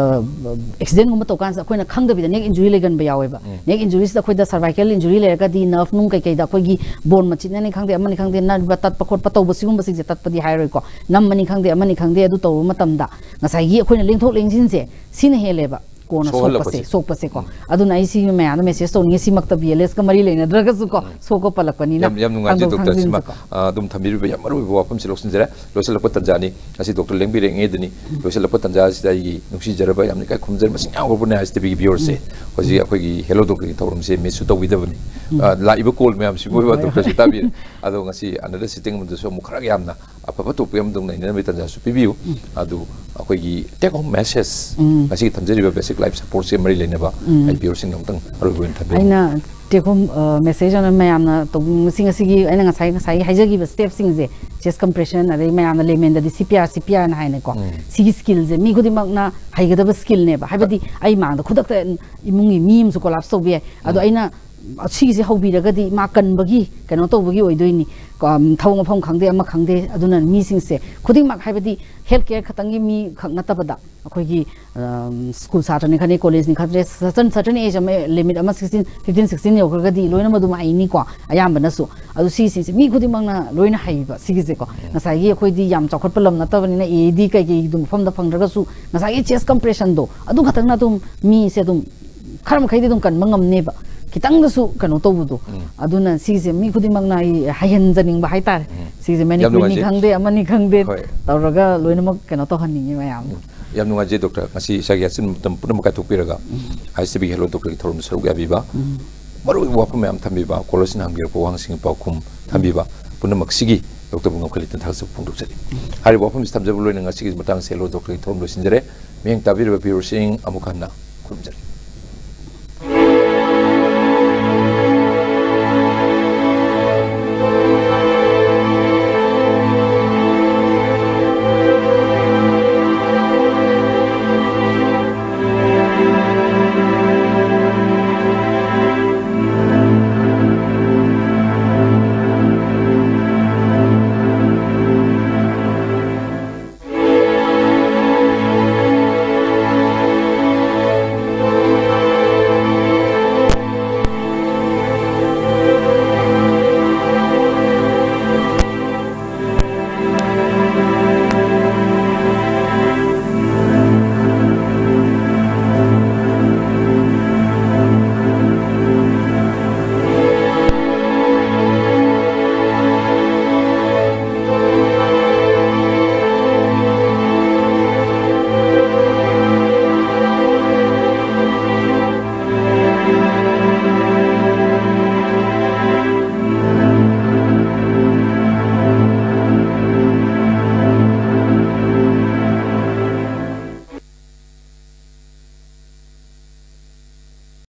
एक्सीडेंट गुम्बा तौकान अखोइना खंगदबिदा नेक इंजुरी लेगन बयावेबा नेक इंजुरी सिदा अखोइदा सर्वाइकल इंजुरी लेरगदी नर्व नुंग कइदा अखोगी बोन मचिनने खंगदे अमनि खंगदे नर्व तत्प खोटप तौबसिगुम्बा सिजे तत्पदि हाइरोइको नमनि खंगदे अमनि खंगदे अदु तौबा मतमदा ngसाइगी अखोइना लेंथोक लेंजिनसे सिन हेलेबा कोना सोकपसे को अदुना इसी में आना मेसेज तो निसी मक्ता बीएलएस का मरी लेना ड्रगस को सोको पलकपनी ना यम नुगाजे डॉक्टर सिमा दुम थंबिरु यम मरु वाफम सिलोक्सन जरा लोसलप तंजानी असि डॉक्टर लेंबि रेंगे दनी लोसलप तंजा सिदाई नुक्सी जरबा यम निका खुमजर मसिं यावबने आस्ते बि बियोर से होजि अखोगी हेलो डॉक्टर थौरम से मेसु तौबिदबनी लाइबो कॉल मैम सि बोय डॉक्टर से ताबि अदो ngasi another sitting mun so mukhra yamna afaba to pem dong nai na tanja su pibiu adu अखोगी take home message ngasi thamjeriba basic life support से मरी लेनेबा आई बियोर सिंग नंतंग अरुबन थबे आइना टेक होम मैसेज अन मैमना तो सिंग सिगी आइना ngसाइ हाइजगी स्टेप सिंग जे चेस्ट कंप्रेशन अरे मैमना लेमेन द सीपीआर ना हाइने को सिगी स्किल जे मी खुदि मगना हाइगदब स्किल नेबा हाइबदी आई मांग खुदक इमुंगी मीम सु कोलाप्स तो बे अदो आइना सिगी हौबिरगदी मा कनबगी कनो तौबगी ओइदोइनी थौ मफम खंगदे अमा खंगदे अदुना मीसिंग से खुदिंग माक हाइबदी हेल्थ केयर खतंगी मी खंगनतबदा अखोगी स्कूल साटने खने कॉलेज नि खत्रे सर्टन एज अमे लिमिट अमा 15-16 योगरगदी लोइना मदुमा आइनी को अयामबनसु अदु सी मी खुदिंग मांगना लोइना हाइबा सिगिसे को ngसाइगी अखोइदी याम चौखट पलम नतबनिना एदी कई दुम फम द फंगरगसु ngसाइगी चेस्ट कंप्रेशन दो अदु खतंगना तुम मी से तुम खरम खैदि तुम कन मंगमनेबा खितंगसु कनो तौबुदो अदुना सिसे मी खुदि मंगना हायनजनिंग बा हाइतार सिसे मैनिपुल नि खंगदे अमनि खंगदे तौरगा लोइनमक कनो तो हनिंगे मयाम यम नुगाजे doctor ngasi sagiasin mutam punam ka topiraga ICB hello doctor thorum saru yabiba maru wapam yam thambiba kolosin hamgir po wangsing pa khum thambiba punam sigi doctor bungam khalitan thaksa pungduk sari hari wapam stamjabul loina ngasi matang selo doctor thorum losinjare meng tabir ba pirusing amukanna khumjari